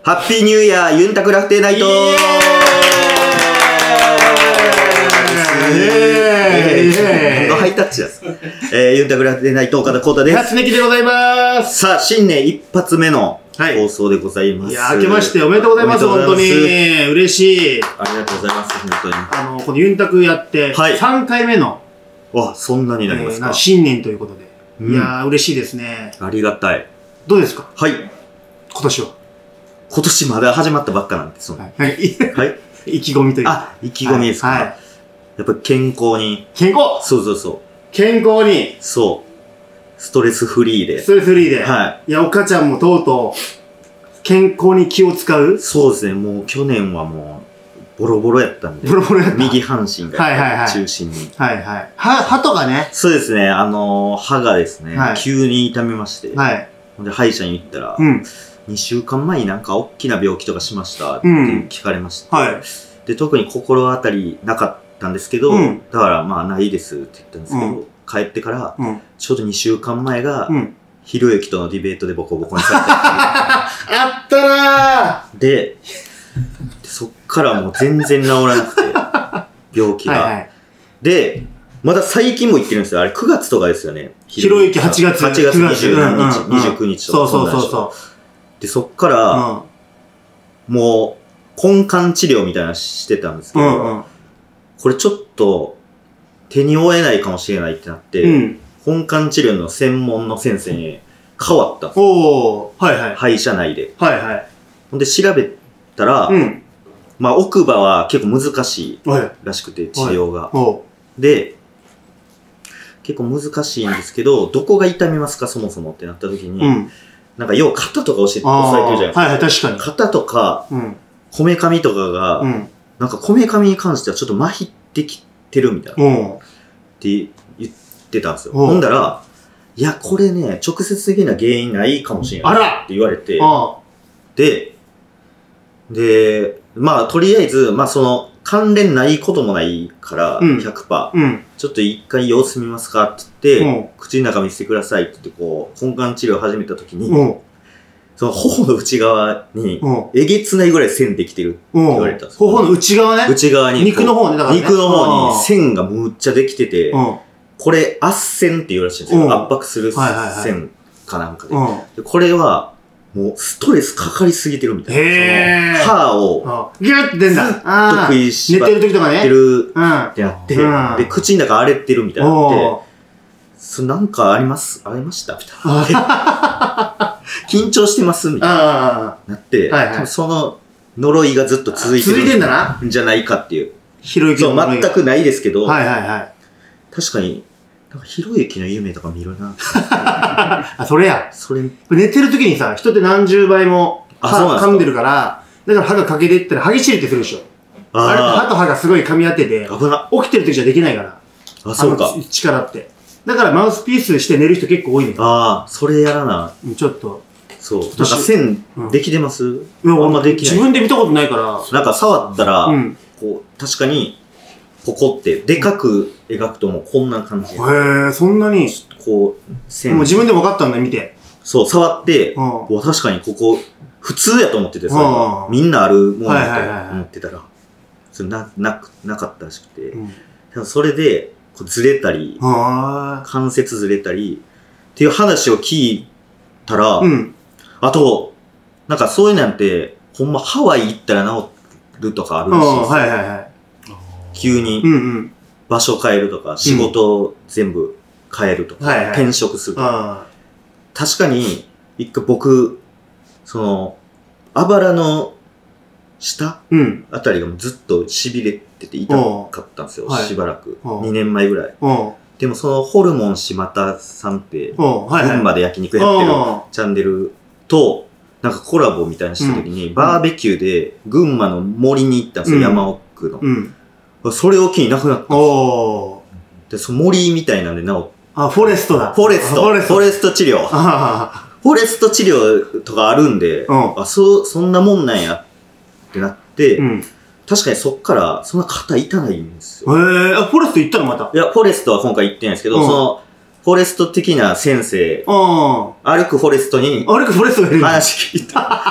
ハッピーニューイヤーユンタクラフテーナイトハイタッチです。ユンタクラフテーナイト岡田浩太です。 辰巳でございます。 さあ、新年一発目の放送でございます。 いや、明けましておめでとうございます。本当に嬉しい。 ありがとうございます。本当に。 このユンタクやって3回目の、 わ、そんなになりますか。 新年ということで、いや嬉しいですね。 ありがたい。 どうですか。 はい。 今年は。 今年まだ始まったばっかなんです。はい。 意気込みというか。 あ、意気込みですか。やっぱり健康に。 健康。 そうそうそう。 健康に。 そう。ストレスフリーで。 ストレスフリーで。はい。いや、お母ちゃんもとうとう、健康に気を使う。 そうですね。もう去年はもう、ボロボロやったんで。 ボロボロやった。 右半身が中心に。 はいはい。歯とかね。 そうですね。歯がですね、急に痛めまして。はい。で、歯医者に行ったら、2週間前になんか大きな病気とかしましたって聞かれまして。はい。で、特に心当たりなかったんですけど、だからまあないですって言ったんですけど、帰ってから、ちょうど2週間前が、ひろゆきとのディベートでボコボコにされた。 あったなーで、そっからもう全然治らなくて、病気が。で、まだ最近も言ってるんですよ。あれ9月とかですよね。 ひろゆき8月。 8月27日、29日とか。 そうそうそう。 で、そっから、もう、根幹治療みたいなのしてたんですけど、これちょっと、手に負えないかもしれないってなって、根幹治療の専門の先生に変わったんですよ。歯医者内で。ほんで、調べたら、まあ、奥歯は結構難しいらしくて、治療が。で、結構難しいんですけど、どこが痛みますか、そもそもってなった時に、なんか、要は肩とか押さえてるじゃないですか。 確かに。 肩とか、こめかみとかが、なんかこめかみに関してはちょっと麻痺ってきてるみたいな。って言ってたんですよ。ほんだら、いや、これね、直接的な原因ないかもしれないって言われて、で、まあ、とりあえず、まあ、その、関連ないこともないから、100%、ちょっと一回様子見ますかって言って、口の中見せてくださいって言って、こう、根幹治療を始めた時に、その頬の内側に、えげつないぐらい線できてるって言われたんですよ。 頬の内側ね。 内側に。 肉の方ね、だからね。 肉の方に線がむっちゃできてて、これ、圧線って言うらしいんですよ。圧迫する線かなんかで。これは、もうストレスかかりすぎてるみたいな。歯を、 ギュッて出んだ。 ずっと食いしばってるってなって、で、口の中荒れてるみたいになって、なんかありましたみたいな。緊張してますみたいな。なって、その呪いがずっと続いてるんじゃないかっていう。 ひろゆきの呪い。全くないですけど、確かに、ひろゆきの夢とか見るな。 あ、それや。寝てる時にさ、人って何十倍も噛んでるから、だから歯が欠けていったら歯ぎしりってするでしょ。あれ歯と歯がすごい噛み合ってて、起きてる時じゃできないから。 あ、そうか。 力って。だからマウスピースして寝る人結構多いね。 ああ、それやらな。 ちょっと。 そう。なんか線できてます？ あんまできない。自分で見たことないから。 なんか触ったら、こう、確かに、ポコって、でかく描くともうこんな感じ。 へえ、そんなに。 こう、線。 もう自分で分かったんだ、見て。 そう、触って、確かにここ、普通やと思っててさ、みんなあるもんだと思ってたら、それなかったらしくて、それで、ずれたり、関節ずれたり、っていう話を聞いたら、あと、なんかそういうなんて、ほんまハワイ行ったら治るとかあるらしいですよ。急に場所変えるとか、仕事を全部変えるとか、転職するとか。確かに、一回僕、あばらの下あたりがずっと痺れてて痛かったんですよ、しばらく。2年前ぐらい。でもそのホルモン島田さんって、群馬で焼肉やってるチャンネルと、なんかコラボみたいなした時に、バーベキューで群馬の森に行ったんですよ、山奥の。それを機になくなったんですよ。で、その森みたいなんで治って。 あ、フォレストだ。 フォレスト治療。フォレスト治療とかあるんで、そんなもんなんやってなって、確かにそっから、そんな肩痛ないんですよ。 フォレスト行ったのまた？ いや、フォレストは今回行ってないんですけど、フォレスト的な先生、歩くフォレストに、 歩くフォレストがいる話聞いた。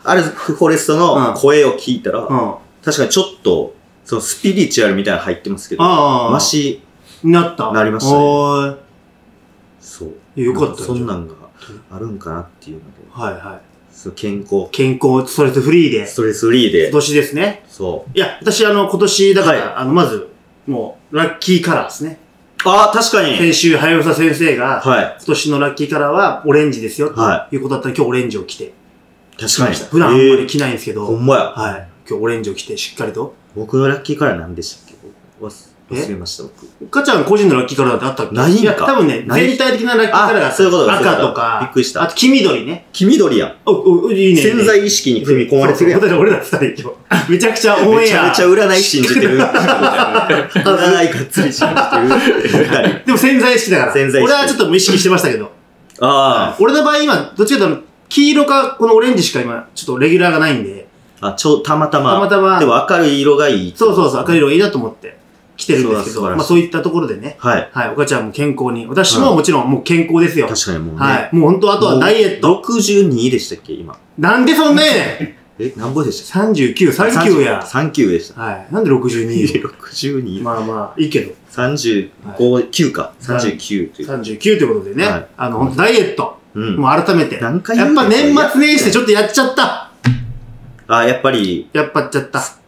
あるフォレストの声を聞いたら、確かにちょっと、そのスピリチュアルみたいなの入ってますけど、マシなりましたね。そう。 よかった。 そんなんがあるんかなっていうので。 はいはい。 健康。 健康、ストレスフリーで。 ストレスフリーで。 今年ですね。 そう。 いや、私今年、だから、まず、もう、ラッキーカラーですね。 ああ、確かに。 先週、はやぶさ先生が、今年のラッキーカラーはオレンジですよ、ということだったら今日オレンジを着て。 確かに。 普段あんまり着ないんですけど。 ほんまや。 はい。今日オレンジを着て、しっかりと。 僕のラッキーカラー何でしたっけ？忘れました、僕。 かちゃん個人のラッキーカラーってあったっけ？ ないんか。 いや、多分ね、全体的なラッキーカラーがそういうこと赤とか、 びっくりした。 あと黄緑ね。 黄緑やん。いいね。潜在意識に組み込まれてるやん。 俺ら二人今日。めちゃくちゃオンエア。 めちゃめちゃ占い信じてる。占いがっつり信じてる。 でも潜在意識だから。俺はちょっと無意識してましたけど。俺の場合今、どっちかというと、黄色かこのオレンジしか今、ちょっとレギュラーがないんで。 たまたま。でも明るい色がいい。 そう、明るい色がいいなと思って。来てるんですけど、まあそういったところでね。はい。お母ちゃんも健康に。私ももちろんもう健康ですよ。 確かにもうね。 はい。もう本当あとはダイエット。 62でしたっけ、今。 なんでそんなね何ぼでした ?39、39や。 39でした。 はい。なんで62 62。 まあまあ、いいけど。 35、9か。39という。 39ということでね。本当ダイエット。もう改めて。やっぱ年年末年始でちょっとやっちゃった。 やっぱり。 やっぱ太っ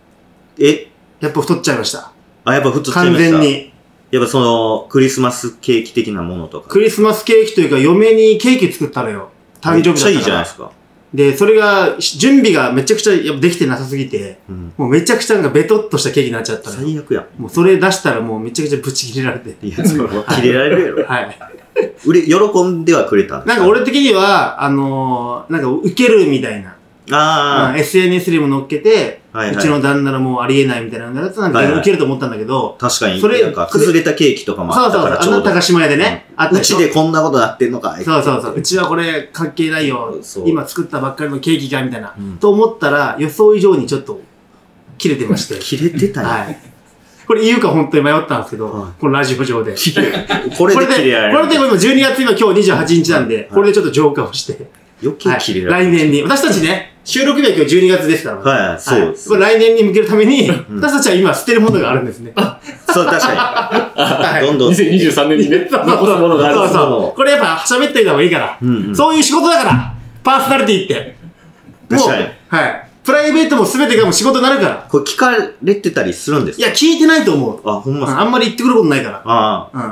ちゃいました。 やっぱ太っちゃいました。 完全に。 やっぱその、クリスマスケーキ的なものとか。 クリスマスケーキというか、嫁にケーキ作ったのよ。誕生日だったから。めっちゃいいじゃないですか。で、それが、準備がめちゃくちゃやっぱできてなさすぎて、もうめちゃくちゃなんかベトっとしたケーキになっちゃったの。 最悪や。 もうそれ出したらもうめちゃくちゃブチ切れられて。 いや、そう、切れられるやろ。はい。喜んではくれたんなんか俺的には、なんか受けるみたいな。SNS にも乗っけて、うちの旦那のもうありえないみたいなやつなんか受けると思ったんだけど、 確かに、なんか崩れたケーキとかもあったからちょうど。 高島屋でね、 うちでこんなことなってんのかい。 そう。うちはこれ関係ないよ。今作ったばっかりのケーキが、みたいな。と思ったら、予想以上にちょっと切れてまして。 切れてたね。はい。 これ言うか本当に迷ったんですけど、このラジオ上で。 これで切れられる。 これで今12月今日28日なんで、これでちょっと浄化をして。 余計切れられる。 来年に。私たちね、収録日は今日12月ですから。 はい、そうです。 来年に向けるために、私たちは今捨てるものがあるんですね。 そう、確かに。どんどん。 2023年にね、残すものがある。 そう。これやっぱ喋っておいた方がいいから。そういう仕事だから。パーソナリティって。 確かに。 はい。プライベートも全てがもう仕事になるから。 これ聞かれてたりするんですか？ いや、聞いてないと思う。 ほんまあんまり言ってくることないから。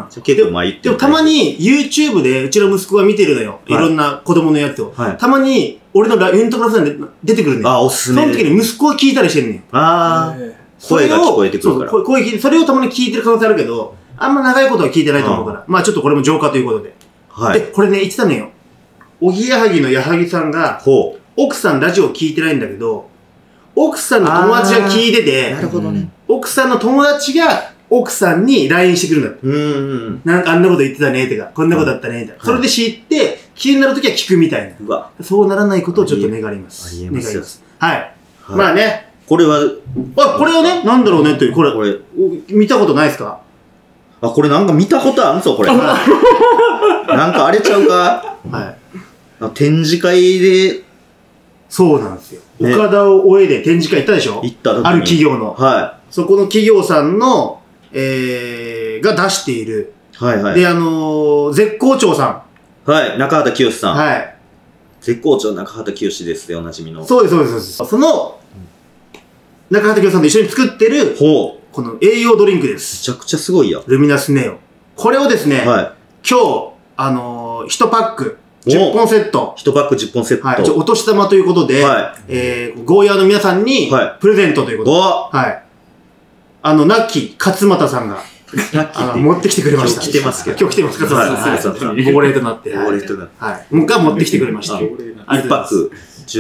結構まあ言ってる。でもたまに YouTube でうちの息子が見てるのよ。いろんな子供のやつを。たまに俺のユニットクラスで出てくるんだよ。 おすすめ。 その時に息子が聞いたりしてんねん。 声が聞こえてくるから。 声聞いて、それをたまに聞いてる可能性あるけど、あんま長いことは聞いてないと思うから。まあちょっとこれも浄化ということで。で、これね、言ってたのよ。おぎやはぎの矢作さんが、奥さんラジオ聞いてないんだけど、奥さんの友達が聞いてて、 なるほどね。 奥さんの友達が奥さんに LINE してくるんだ。なんかあんなこと言ってたね、とか、こんなことだったね、とか。それで知って、気になるときは聞くみたいな。そうならないことをちょっと願います。 ありえますよ。 はい。まあね。 これは、 これをね、なんだろうねという、これ、見たことないですか？ これなんか見たことあるんすよ、これ。なんかあれちゃうか？はい。展示会で、 そうなんですよ。岡田を終えで展示会行ったでしょ？ 行った時に。 ある企業の。 はい。 そこの企業さんの、が出している。 はいはい。 で、絶好調さん。はい。中畑清さん。 はい。 絶好調中畑清ですでおなじみの。 そうです、そうです。その、中畑清さんと一緒に作ってる、この栄養ドリンクです。 めちゃくちゃすごいや。 ルミナスネオ。これをですね、今日、1パック、10本セット。 1パック10本セット。 はい。お年玉ということで、ゴーヤーの皆さんに、プレゼントということで。はい。ナッキー、勝俣さんが、持ってきてくれました。 今日来てますけど。 今日来てます、勝俣さん。号令となって。号令となって。はい。が持ってきてくれました。 1パック。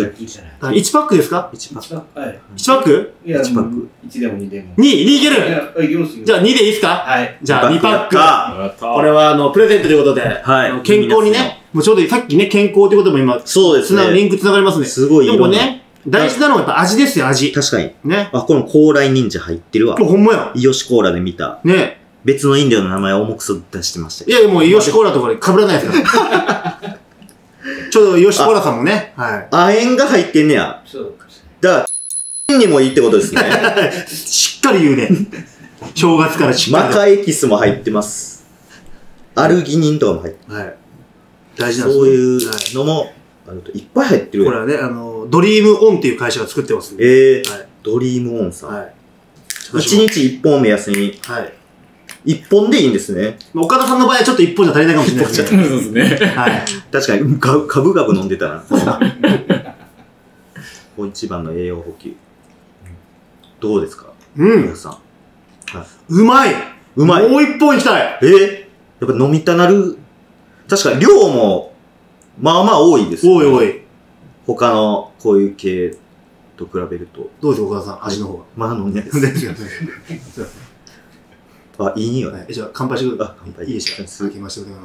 1パックですか ?1 パック。 はい。1パック ?1 パック。1でも2でも。 2いけるじゃあ2でいいですか？はい。じゃあ2パック。これはプレゼントということで、健康にね、もうちょうどさっきね、健康ということも今、 そうですね。 リンクつながりますね。 すごい。 でもね、大事なのはやっぱ味ですよ、味。 確かに。 ね。 この高麗忍者入ってるわ。 ほんまや。 イヨシコーラで見た。 ね。 別の飲料の名前を重くそ出してました。 いや、もうイヨシコーラとかで被らないですから。 ちょうど吉原さんもね。はい。 亜鉛が入ってんねや。そうか。だから、にもいいってことですね。 しっかり言うね。正月からしっかり。 マカエキスも入ってます。アルギニンとかも入ってます。はい。 大事なんですそういうのも、いっぱい入ってる。 これはね、ドリームオンっていう会社が作ってますんで。ドリームオンさん。はい。1日1本を目安に。はい。1本でいいんですね。 岡田さんの場合はちょっと1本じゃ足りないかもしれないですね。そうですね。 はい。確かに、ガブガブ飲んでたな。一番の栄養補給。どうですか皆さん。 うまい。もう1本いきたい。 やっぱ飲みたなる。確かに量も、まあまあ多いです。 多い。 他のこういう系と比べると。 どうですか岡田さん、味の方が。 まだ飲んでないです。あ、いい匂い。 じゃあ、乾杯してください。 乾杯。 いいですか。開けましてございます。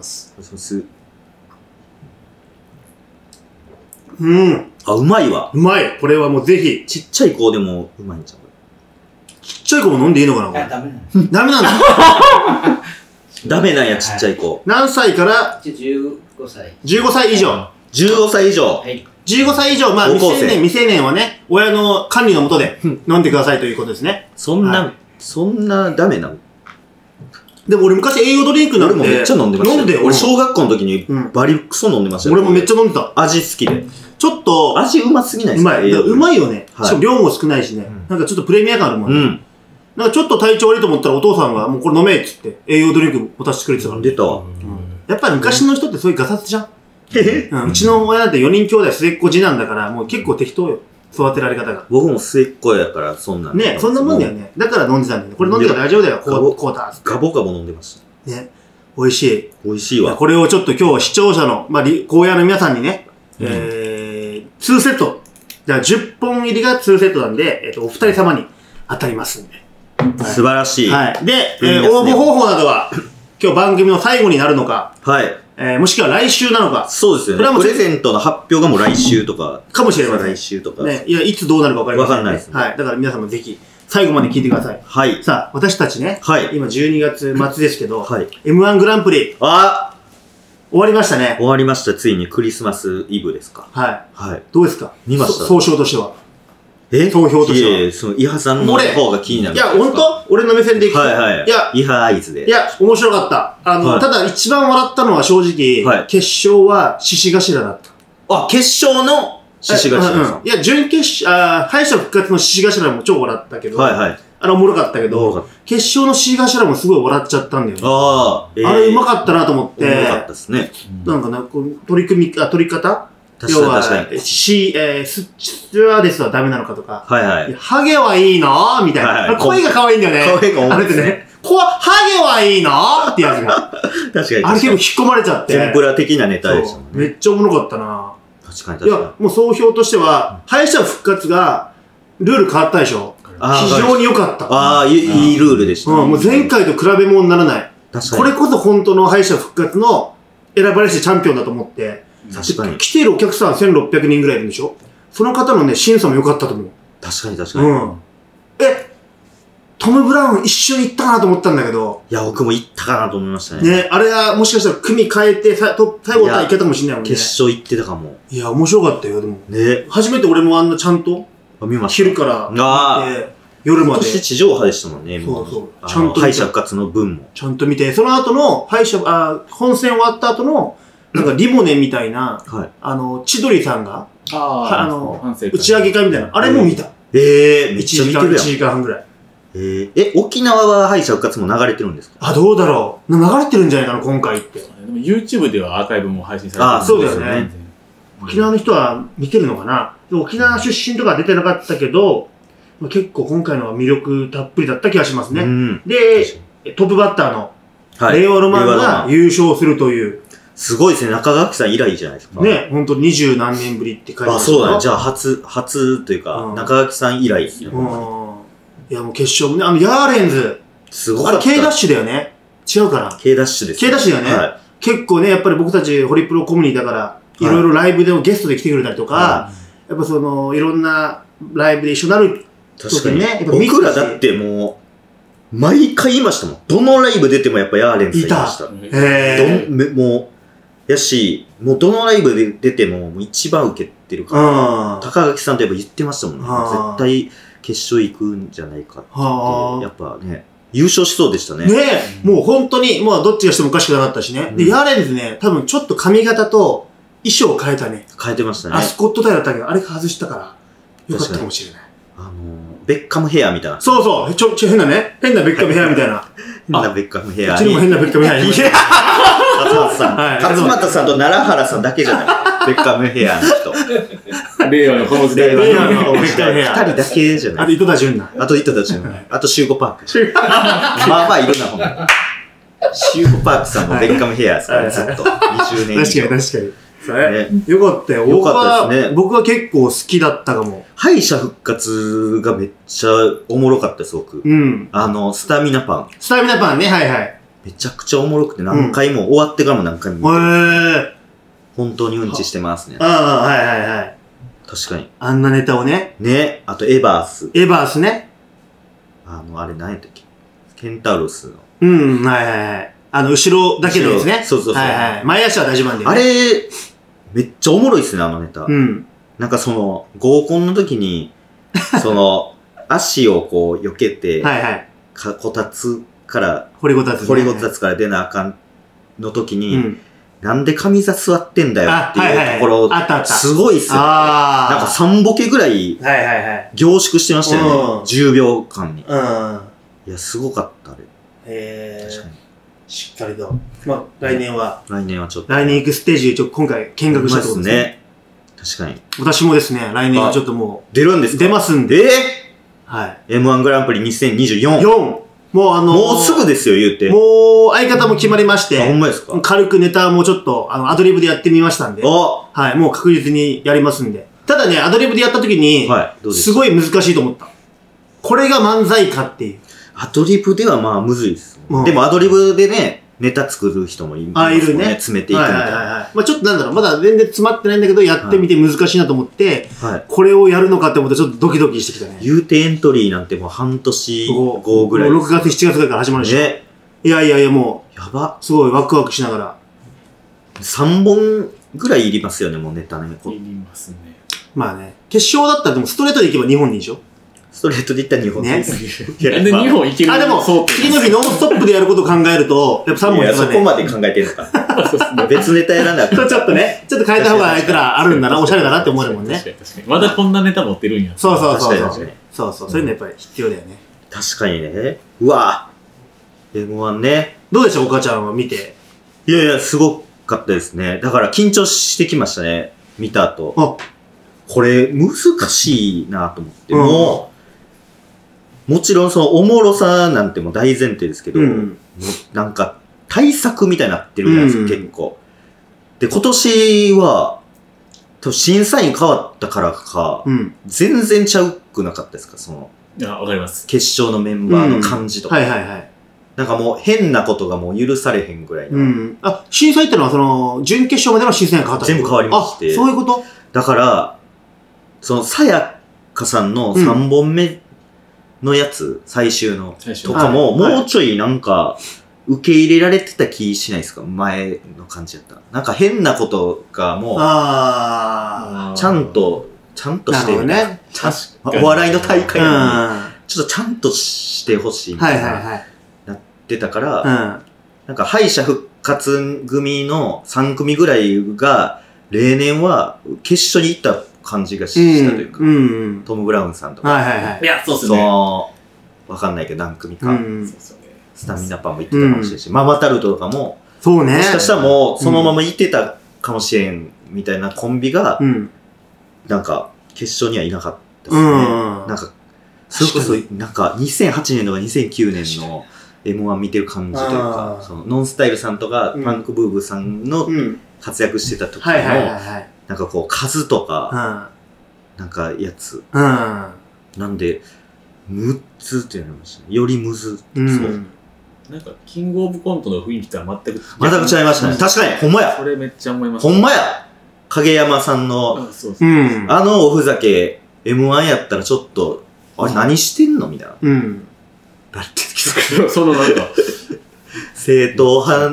あ、うまいわ。 うまい。これはもうぜひ。 ちっちゃい子でもうまいんちゃうちっちゃい子も飲んでいいのかなこれ。 ダメなんだ。 ダメなんだ。 ダメなんや、ちっちゃい子。 何歳から 15歳。 15歳以上。 15歳以上。 はい。 15歳以上、まあ未成年はね、親の管理の下で飲んでくださいということですね。 そんなダメなの？ でも俺昔栄養ドリンクなんで。 俺もめっちゃ飲んでました。俺小学校の時にバリクソ飲んでましたよ。 俺もめっちゃ飲んでた。 味好きで。 ちょっと。 味うますぎないですか？ うまいよね。しかも量も少ないしね。なんかちょっとプレミア感あるもんね。なんかちょっと体調悪いと思ったらお父さんがもうこれ飲めっつって栄養ドリンク持たせてくれてたから。 出たわ。 やっぱり昔の人ってそういうガサツじゃん。うちの親なんて4人兄弟末っ子次男だからもう結構適当よ。育てられ方が。 僕も末っ子やからそんなんね、そんなもんだよね。だから飲んでたんだよね。これ飲んでたら大丈夫だよ。こうだ。 ガボガボ飲んでました。 ね。美味しい。 美味しいわ。 これをちょっと今日視聴者の、まあ、荒野の皆さんにね、2セット。じゃあ10本入りが2セットなんで、お二人様に当たりますんで。 素晴らしい。 はい。で、応募方法などは、今日番組の最後になるのか。 はい。 もしくは来週なのか。 そうですよね。プレゼントの発表がもう来週とか。 かもしれません。 来週とか。 ね。いや、いつどうなるか分かりません。 分かんないですね。 はい。だから皆さんもぜひ、最後まで聞いてください。 はい。 さあ、私たちね。 はい。 今12月末ですけど。 はい。 M1 グランプリ。終わりましたね。 終わりました。ついにクリスマスイブですか。 はい。 はい。 どうですか？ 見ました。 総称としては。投票としては。 その、イハさんの方が気になる。 いや、ほんと俺の目線でいくと。 はいはい。いや、イハアイズで。 いや、面白かった。ただ一番笑ったのは正直、決勝は獅子頭だった。 あ、決勝の獅子頭さん。 いや、準決勝、敗者復活の獅子頭も超笑ったけど、はいはい。おもろかったけど、決勝の獅子頭もすごい笑っちゃったんだよね。あれうまかったなと思って。 うまかったですね。 なんかな、取り方要は、スチュワーデスはダメなのかとか、はいはい。ハゲはいいのみたいな。声が可愛いんだよね。声が重いですね。ハゲはいいのってやつが。確かに。あれ結構引っ込まれちゃって。 天ぷら的なネタでしたもんね。 めっちゃおもろかったな。 確かに確かに。 いや、もう総評としては、敗者復活が、ルール変わったでしょ。非常に良かった。 ああ、いいルールでした。 もう前回と比べ物にならない。確かに。これこそ本当の敗者復活の選ばれしチャンピオンだと思って。確かに。来ているお客さん1600人ぐらいいるんでしょ？その方のね、審査も良かったと思う。 確かに確かに。 トム・ブラウン一緒に行ったかなと思ったんだけど。 いや、僕も行ったかなと思いましたね。 ね、あれはもしかしたら組変えて、最後はいけたかもしれないもんね。 決勝行ってたかも。 いや、面白かったよ、でも。 ね。 初めて俺もあんなちゃんと、 見ました。 昼から見て、夜まで。 今年地上波でしたもんね、 そうそう。 ちゃんと。敗者復活の分も。 ちゃんと見て、その後の本戦終わった後の、なんかリモネみたいな、千鳥さんが、打ち上げ会みたいな、あれも見た。 めっちゃ見てるやん。 1時間半ぐらい。 沖縄は敗者復活も流れてるんですか？ どうだろう。流れてるんじゃないかな、今回って。 でも YouTube ではアーカイブも配信されてる。 そうだよね。沖縄の人は見てるのかな。沖縄出身とか出てなかったけど、結構今回のは魅力たっぷりだった気がしますね。で、トップバッターの、令和ロマンが優勝するという。 すごいですね。中垣さん以来じゃないですか。 ね、ほんと20何年ぶりって書いてある。 そうだね。じゃあ初というか、中垣さん以来ですね。 いや、もう決勝もね、ヤーレンズ。 すごかった。 あれ、K ダッシュだよね。違うかな。 K ダッシュです。 K ダッシュだよね。結構ね、やっぱり僕たちホリプロコミュニティだから、いろいろライブでもゲストで来てくれたりとか、やっぱその、いろんなライブで一緒になる時にね、 僕らだってもう、毎回いましたもん。どのライブ出てもやっぱヤーレンズいました。もう、 やし、もうどのライブで出ても一番受けてるから、高垣さんとやっぱ言ってましたもんね。絶対決勝行くんじゃないかって。やっぱね、優勝しそうでしたね。 ねえ、もう本当に、まあどっちがしてもおかしくなかったしね。で、ヤーレンズね、多分ちょっと髪型と衣装を変えたね。 変えてましたね。 スコットタイだったけど、あれ外したから、よかったかもしれない。 ベッカムヘアみたいな。 そうそう、変なね。変なベッカムヘアみたいな。 変なベッカムヘア。 うちにも変なベッカムヘアいました。 勝俣さん。勝俣さんと奈良原さんだけじゃない。ベッカムヘアの人。 令和のこの時代。 令和のベッカムヘア。 二人だけじゃない。 あと、糸田純奈。 あと、糸田純奈。あと、シューゴパーク。まあまあいるな、ほんま。シューゴパークさんのベッカムヘアですからずっと。20年以上。 確かに確かに。よかったよ。 よかったですね。 僕は結構好きだったかも。 敗者復活がめっちゃおもろかったです、僕。 うん。 スタミナパン。 スタミナパンね、はいはい。 めちゃくちゃおもろくて何回も、終わってからも何回も見て。本当にうんちしてますね。 ああ、はいはいはい。 確かに。 あんなネタをね。 ね。あと、エバース。 エバースね。 あれ何やったっけ？ケンタウロスの。 うん、はいはいはい。後ろだけのやつね。 そうそうそう。 はいはい。前足は大丈夫なんだよね。あれ、めっちゃおもろいっすね、あのネタ。 うん。 なんか合コンの時に、足をこう、避けて、 はいはい。 こたつから、 掘りごたつから出なあかんの時に、なんで上座座ってんだよっていうところ、すごいっすよね。なんか3ボケぐらい、凝縮してましたよね。10秒間に。いや、すごかった、あれ。確かに。 しっかりと。まあ、来年はちょっと。 来年行くステージ、今回見学したってことですね。 確かに。 私もですね、来年はちょっともう。 出るんですか？ 出ますんで。はい。 M1 グランプリ2024。 もうもうすぐですよ、言うて。 もう、相方も決まりまして。 ほんまですか？ 軽くネタもちょっと、アドリブでやってみましたんで。はい、もう確実にやりますんで。ただね、アドリブでやった時に、すごい難しいと思った。これが漫才かっていう。 アドリブではまあむずいです。でもアドリブでね、ネタ作る人もいますもんね。いるね。詰めていくみたいな。 まあちょっとなんだろう、まだ全然詰まってないんだけど、やってみて難しいなと思って、これをやるのかって思ってちょっとドキドキしてきたね。 言うてエントリーなんてもう半年後ぐらい。 6月、7月ぐらいから始まるでしょ。いやいやいや、もう、 やば。 すごいワクワクしながら。 3本ぐらいいりますよね、もうネタね。 いりますね。 まあね。決勝だったらでもストレートでいけば2本でいいでしょ。 ストレートでいったら2本ね。 なんで2本いけるでも、次の日ノンストップでやることを考えると、やっぱ3本いけばね。 そこまで考えてるのか。別ネタやらなくて。 ちょっとね、ちょっと変えた方があいつらあるんだな、おしゃれだなって思うもんね。 確かに。まだこんなネタ持ってるんや。 そう。そういうのやっぱり必要だよね。 確かにね。うわぁ。M1 ね。 どうでしょう、お母ちゃんは見て。 いやいや、すごかったですね。だから緊張してきましたね。見た後。これ、難しいなと思って。もちろんそのおもろさなんても大前提ですけど、なんか対策みたいになってるじゃないですか、結構。で、今年は、審査員変わったからか、全然ちゃうくなかったですか、 いや、わかります。 決勝のメンバーの感じとか。なんかもう変なことがもう許されへんぐらいの。 審査員ってのは準決勝までの審査員が変わった全部変わりまして。 そういうこと？ だから、さやかさんの3本目のやつ、最終の、とかも、もうちょいなんか、受け入れられてた気しないですか？前の感じだった。なんか変なことがもう、ちゃんとしてるね。お笑いの大会なのに、ちょっとちゃんとしてほしいみたいな、なってたから、なんか敗者復活組の3組ぐらいが、例年は決勝に行った感じがしたというか、トム・ブラウンさんとか。 いや、そうっすね。 わかんないけど何組か。スタミナパンも行ってたかもしれないし、ママタルトとかも、 そうね。 もしかしたらもうそのまま行ってたかもしれんみたいなコンビが、なんか決勝にはいなかったですね。なんか、それこそなんか2008年とか2009年の M1 見てる感じというか、ノンスタイルさんとかパンクブーブーさんの活躍してた時の、なんかこう数とか、なんかやつ。なんで、6つってなりましたね。よりむず。そう。 なんか、キングオブコントの雰囲気とは全く違いましたね。確かに、ほんまや。 それめっちゃ思いました。 ほんまや。影山さんの、おふざけ、M1 やったらちょっと、あれ何してんのみたいな。なってきた。 そのなんか、 正統派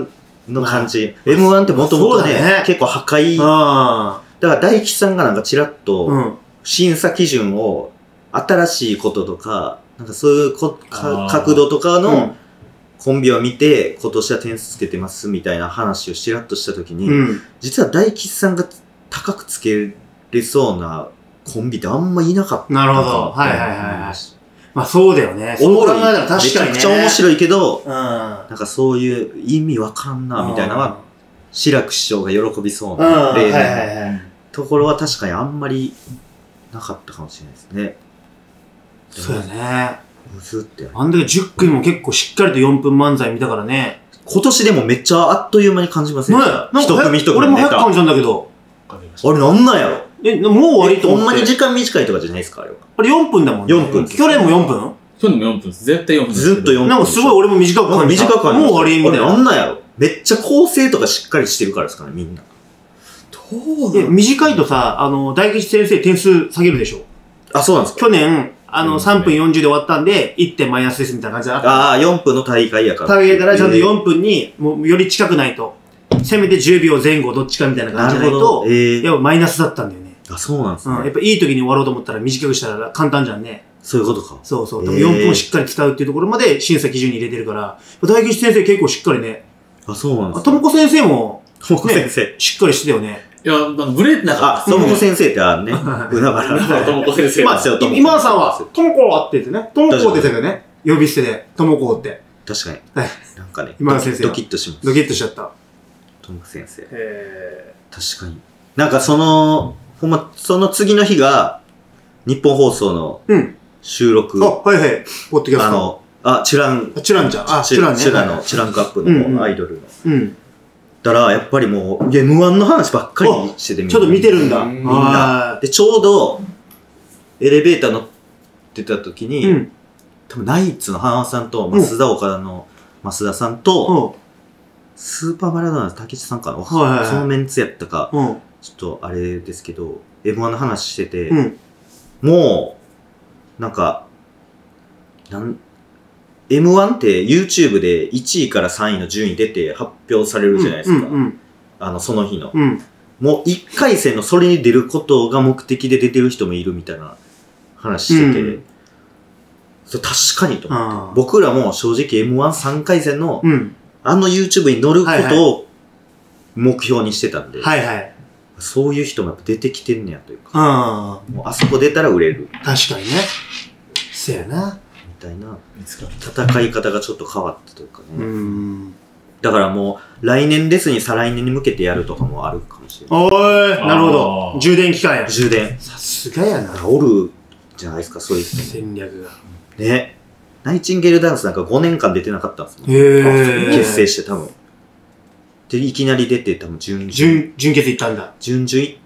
の感じ。M1 ってもともとね、結構破壊。だから大吉さんがなんかちらっと、審査基準を新しいこととか、なんかそういう角度とかのコンビを見て、今年は点数つけてますみたいな話をちらっとしたときに、実は大吉さんが高くつけれそうなコンビってあんまいなかった。 なるほど。はいはいはい。まあそうだよね。 そう考えたら確かにね。めちゃくちゃ面白いけど、なんかそういう意味わかんな、みたいなのは、志らく師匠が喜びそうな例のところは確かにあんまりなかったかもしれないですね。 そうだね。 むずって。 あんだけ10組も結構しっかりと4分漫才見たからね。 今年でもめっちゃあっという間に感じませんか？一組一組。 俺も早く感じたんだけど。 あれなんなんやろ？ もう終わりと思って。 ほんまに時間短いとかじゃないですか、あれは。 あれ4分だもんね。 4分。 去年も4分？ 去年も4分です。絶対4分。 ずっと4分。 なんかすごい俺も短く感じた。 短く感じた。 もう終わりみたいな。 なんなんやろ？めっちゃ構成とかしっかりしてるからですかね、みんな。 短いとさ、大吉先生点数下げるでしょ。 あ、そうなんですか？ 去年、3分40で終わったんで、1点マイナスですみたいな感じであった。 ああ、4分の大会やから。 大会からちゃんと4分に、もうより近くないと。せめて10秒前後どっちかみたいな感じじゃないと、やっぱマイナスだったんだよね。 あ、そうなんですね。 やっぱいい時に終わろうと思ったら短くしたら簡単じゃんね。 そういうことか。 そうそう。4分しっかり使うっていうところまで審査基準に入れてるから、大吉先生結構しっかりね。 あ、そうなんですね。 ともこ先生も、 ともこ先生。 しっかりしてたよね。 いや、ブレなかった。 ともこ先生ってあるね。海原。 ともこ先生。 まあ、今田さんは、ともこはって言ってね。ともこって言ってたよね。呼び捨てで、ともこって。 確かに。なんかね、 今田先生。 ドキッとします。 ドキッとしちゃった。 ともこ先生。確かに。なんかほんま、その次の日が、日本放送の収録。 あ、はいはい。ポッドキャスト。 チュラン。 チュランちゃん。あ、チュランね。 チュラの、チュランカップのアイドルの。 うん。 だから、やっぱりもう、M1 の話ばっかりしててちょっと見てるんだ。みんな。で、ちょうど、エレベーター乗ってた時に、多分ナイツの花輪さんと、増田岡田の増田さんと、スーパーマラドーナの竹内さんかな、そのメンツやったか、ちょっとあれですけど、M1 の話してて、もう、なんか、M1 って YouTube で1位から3位の順位出て発表されるじゃないですか。その日の。もう1回戦のそれに出ることが目的で出てる人もいるみたいな話してて、それ確かにと思って。僕らも正直 M13 回戦のYouTube に乗ることを目標にしてたんで、そういう人もやっぱ出てきてんねやというか、もうあそこ出たら売れる。 確かにね。そうやな。 みたいな戦い方がちょっと変わったというかね。だからもう来年ですに再来年に向けてやるとかもあるかもしれない。 おーい、なるほど。充電期間や。 充電。 さすがやな。 おるじゃないですか、そういう人。 戦略が。 ね。ナイチンゲールダンスなんか5年間出てなかったんですもん。結成して多分。で、いきなり出て多分準決行ったんだ。 準々行って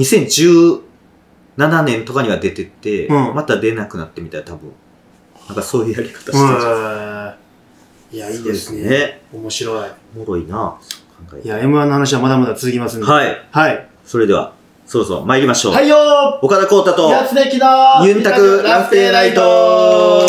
、2017年とかには出てって、また出なくなってみたいな多分。なんかそういうやり方してたじゃん。 いや、いいですね。面白い。 おもろいな。 いや、M1 の話はまだまだ続きますんで。 はい。 はい。 それでは、そろそろ参りましょう。 はいよー。 岡田光太と、 やつねきのユンタクラフテーナイト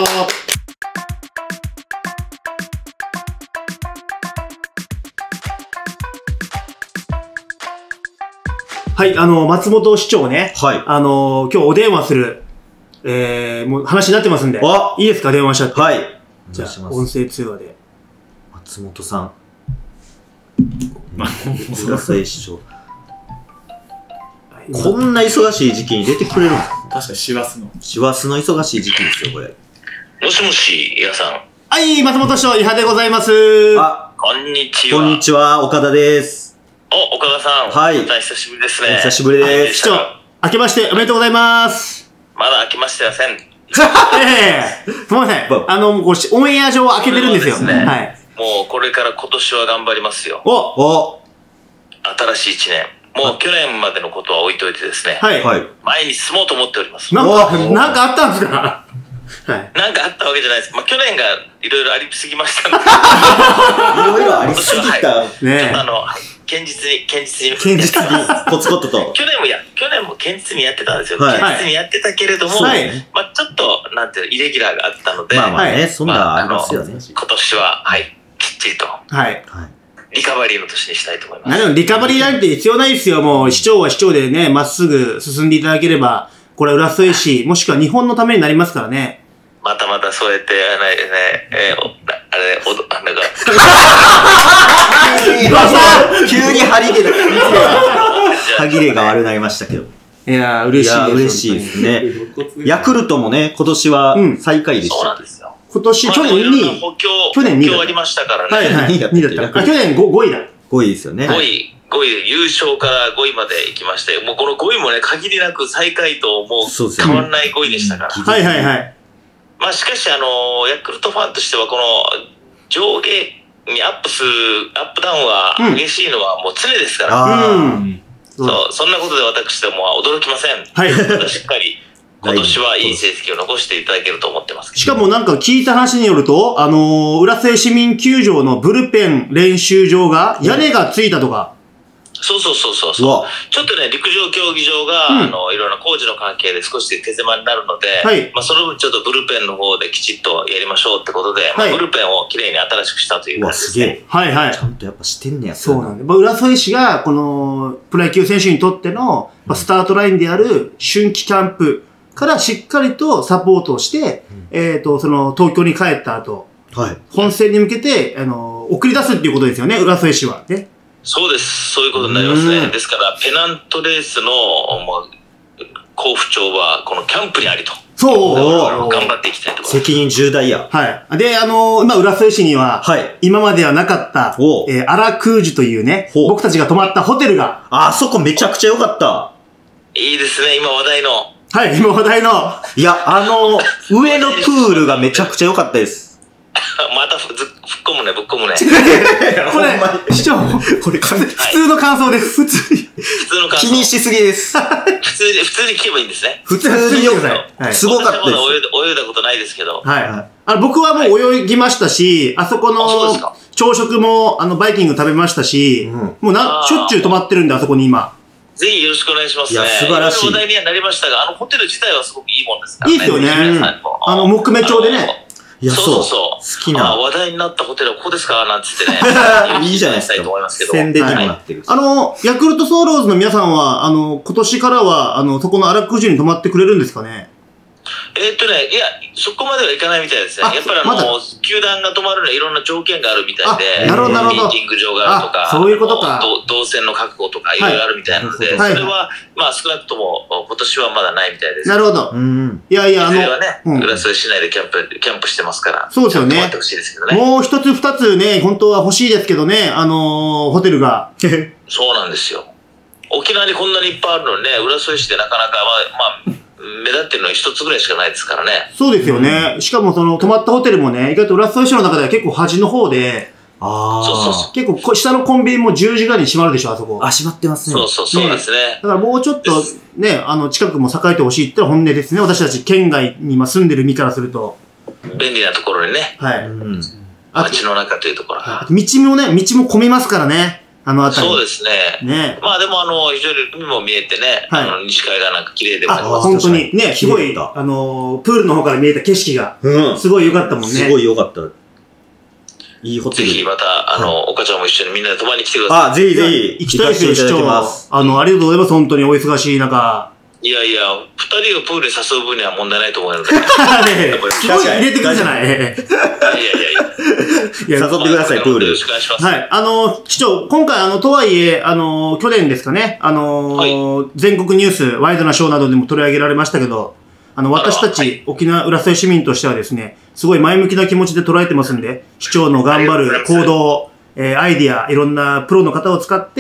はい、松本市長ね。 はい。 今日お電話する、もう話になってますんで。いいですか、電話しちゃって。 はい。 じゃあ、音声通話で。 松本さん。浦添市長。こんな忙しい時期に出てくれるの？ 確かに師走の。 師走の忙しい時期ですよ、これ。 もしもし、伊賀さん。 はい、松本市長、伊波でございます。 あ、こんにちは。 こんにちは、岡田です。 お、岡田さん。 はい。 また久しぶりですね。 久しぶりです。 市長、明けましておめでとうございます。 まだ明けましてません。 すみません。オンエア上は開けてるんですよ。はい。 もうこれから今年は頑張りますよ。新しい一年。もう去年までのことは置いといてですね。 はい。 前に進もうと思っております。 なんかあったんですか？ はい。なんかあったわけじゃないです。まあ去年がいろいろありすぎましたので。 いろいろありすぎた。 ね。堅実に。 コツコツと。 去年も堅実にやってたんですよ。堅実にやってたけれども、まあちょっと、なんていうの、イレギュラーがあったので。 まあね、そんなありますよね。 今年は、はい、きっちりと。 はい。 リカバリーの年にしたいと思います。 でもリカバリーなんて必要ないですよ。もう市長は市長でね、まっすぐ進んでいただければ、これ浦添市、もしくは日本のためになりますからね。 またそうやって、 急に歯切れが悪くなりましたけど。 いやー、嬉しいです。 嬉しいですね。ヤクルトもね、今年は最下位でした。 そうなんですよ。 今年、去年2位。 去年2位ありましたからね。 はいはい。2位だった。去年5位だ。 5位ですよね。 5位で優勝から5位まで行きまして、もうこの5位もね、限りなく最下位ともう変わらない5位でしたから。 はいはいはい。 まあしかしヤクルトファンとしてはこの上下にアップダウンは激しいのはもう常ですから。そんなことで私どもは驚きません。はい。しっかり今年はいい成績を残していただけると思ってます。 しかもなんか聞いた話によると、浦添市民球場のブルペン練習場が屋根がついたとか。 そう。ちょっとね、陸上競技場が、いろんな工事の関係で少し手狭になるので、はい、その分ちょっとブルペンの方できちっとやりましょうってことで、はい、ブルペンをきれいに新しくしたという感じですね。 はいはい。 ちゃんとやっぱしてんねや。 そうなんで。浦添市が、この、プロ野球選手にとっての、スタートラインである春季キャンプからしっかりとサポートをして、その、東京に帰った後、はい、本戦に向けて、送り出すっていうことですよね、浦添市は。ね。 そうです。そういうことになりますね。ですから、ペナントレースの、甲府町は、このキャンプにありと。 そう頑張っていきたいと思います。 責任重大や。 はい。で、今、浦添市には、はい、今まではなかった、アラクージュというね、僕たちが泊まったホテルが。 あそこめちゃくちゃ良かった。 いいですね、今話題の。 はい、今話題の。 いや、上のプールがめちゃくちゃ良かったです。 またぶっ込むね。 これ、市長、これ、普通の感想です。普通の感想。 気にしすぎです。 普通に聞けばいいんですね。 普通によくない。すごかったです。 泳いだことないですけど。 はい。僕はもう泳ぎましたし、あそこの朝食も、バイキング食べましたし、もうしょっちゅう泊まってるんで、あそこに今。 ぜひよろしくお願いしますね。 いや、素晴らしい。 話題にはなりましたが、ホテル自体はすごくいいもんですからね。 いいですよね。木目調でね。 いや、そう。好きな。 話題になったホテルはここですかなんつってね。 いいじゃないですか。宣伝にもなってる。 ヤクルトスワローズの皆さんは、今年からは、そこのアラクージュに泊まってくれるんですかね？ いや、そこまではいかないみたいですね。やっぱり球団が泊まるのはいろんな条件があるみたいで、 なるほど。 ミーティング場があるとか、 そういうことか。 動線の確保とかいろいろあるみたいなので、それは、少なくとも今年はまだないみたいです。 なるほど。いや、 それはね、浦添市内でキャンプしてますから、 そうですよね。 泊まってほしいですけどね。 もう一つ二つね、本当は欲しいですけどね、ホテルが。 そうなんですよ。沖縄にこんなにいっぱいあるのにね、浦添市でなかなか、目立ってるのは一つぐらいしかないですからね。 そうですよね。しかも泊まったホテルもね、意外と浦添市の中では結構端の方で、 そう結構下のコンビニも10時ぐらいに閉まるでしょ、あそこ。 閉まってますね。 そうですね。 だからもうちょっとね、近くも栄えてほしいってのは本音ですね。私たち県外に今住んでる身からすると。 便利なところにね。 はい。 街の中というところ。 道も混みますからね。辺り。 そうですね。でも非常に海も見えてね、西海岸なんか綺麗でもあります。 本当にね、すごい、プールの方から見えた景色が、すごい良かったもんね。 すごい良かった。いいホテル。 ぜひまた、岡ちゃんも一緒にみんなで泊まりに来てください。 ぜひぜひ。 行きたいですよ、市長。ありがとうございます、本当にお忙しい中。 いや、二人をプールに誘う分には問題ないと思うので。 すごい入れてくるじゃない。 いや、 誘ってください、プール。 よろしくお願いします。 はい。市長、今回、とはいえ、去年ですかね、全国ニュース、ワイドなショーなどでも取り上げられましたけど、私たち、沖縄浦添市民としてはですね、すごい前向きな気持ちで捉えてますんで、市長の頑張る行動、アイディア、いろんなプロの方を使って、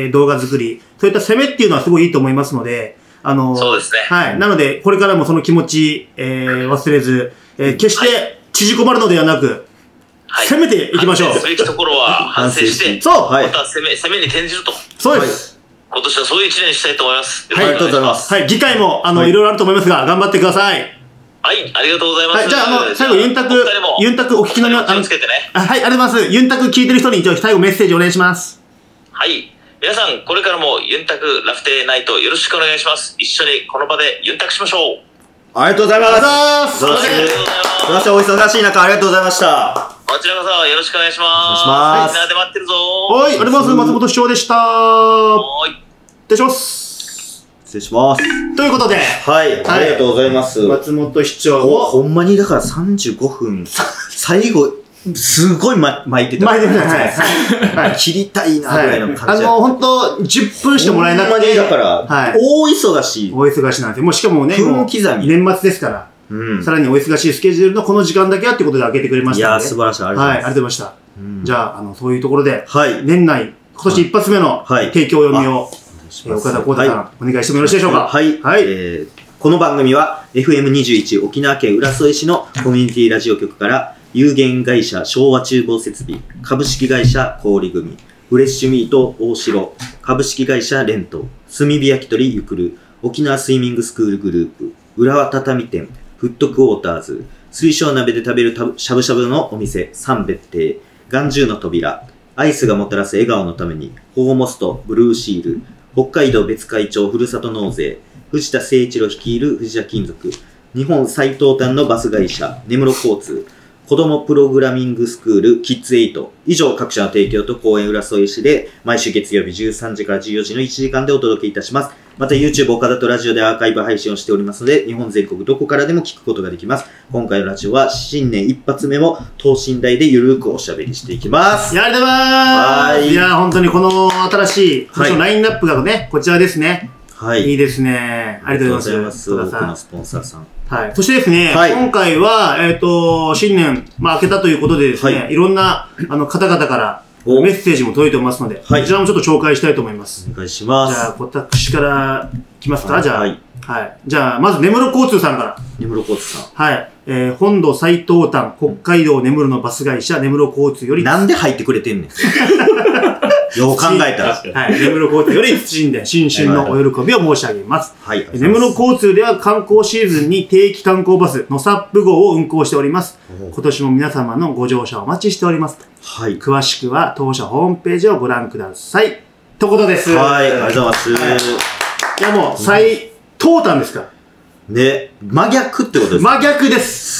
動画作り、そういった攻めっていうのはすごいいいと思いますので、 そうですね。 はい。なので、これからもその気持ち、忘れず、決して縮こまるのではなく、攻めていきましょう。 反省すべきところは反省して、 そう。 また攻めに転じると。 そうです。 今年はそういう一年にしたいと思います。 ありがとうございます。はい。次回も、いろいろあると思いますが、頑張ってください。 はい。ありがとうございます。 はい。じゃあ、最後、ユンタクお聞きの皆さん、 気をつけてね。 はい。ありがとうございます。ユンタク聞いてる人に、最後メッセージお願いします。 はい。皆さん、これからもユンタクラフテーナイトよろしくお願いします。一緒にこの場でユンタクしましょう。 ありがとうございます。すいません、お忙しい中ありがとうございました。 こちらこそよろしくお願いします。 お願いします。 みんなで待ってるぞ。 はい、ありがとうございます。松本市長でした。 はい。 失礼します。 失礼します。 ということで。 はい、ありがとうございます。 松本市長を。 ほんまにだから35分、最後、すごい巻いてた。 巻いてた。はい。 切りたいな、ぐらいの感じ。 ほんと、10分してもらえなくて。 ほんまにだから、大忙しい。 大忙しなんて。もうしかもね、 分刻み。 年末ですから。さらにお忙しいスケジュールのこの時間だけやってことで開けてくれましたので。 いや、素晴らしい。ありがとうございます。 はい、ありがとうございました。じゃあ、そういうところで、年内、今年一発目の提供読みを、岡田浩太さん、お願いしてもよろしいでしょうか。 はい。この番組は FM21 沖縄県浦添市のコミュニティラジオ局から有限会社昭和厨房設備株式会社氷組フレッシュミート大城株式会社レント炭火焼き鳥ゆくる沖縄スイミングスクールグループ浦和畳店フットクォーターズ水晶鍋で食べるしゃぶしゃぶのお店三別邸眼中の扉アイスがもたらす笑顔のために保護モストブルーシール北海道別海町ふるさと納税藤田誠一郎率いる藤田金属日本最東端のバス会社根室交通子どもプログラミングスクールキッズ8以上各社の提供と公演浦添市で毎週月曜日13時から14時の1時間でお届けいたします。また YouTube 岡田とラジオでアーカイブ配信をしておりますので日本全国どこからでも聞くことができます。今回のラジオは新年一発目も等身大でゆるくおしゃべりしていきます。 ありがとうございます。いや本当にこの新しい今年のラインナップがね、こちらですね。はい。いいですね。ありがとうございます。 多くのスポンサーさん。 はい。そしてですね、今回は、新年、明けたということでですね、いろんな、方々からメッセージも届いておりますので、こちらもちょっと紹介したいと思います。 お願いします。 じゃあ、私から来ますかじゃあ。はい。じゃあ、まず、根室交通さんから。 根室交通さん。 はい。本土最東端、北海道根室のバス会社、根室交通より。 なんで入ってくれてんねん。よう考えたら。 はい。根室交通より謹んで新春のお喜びを申し上げます。 はい。 根室交通では観光シーズンに定期観光バス、のさっぷ号を運行しております。今年も皆様のご乗車お待ちしております。はい。詳しくは当社ホームページをご覧ください。ということです。 はい。ありがとうございます。 いやもう、最東端ですから。 ね、真逆ってことですか？ 真逆です。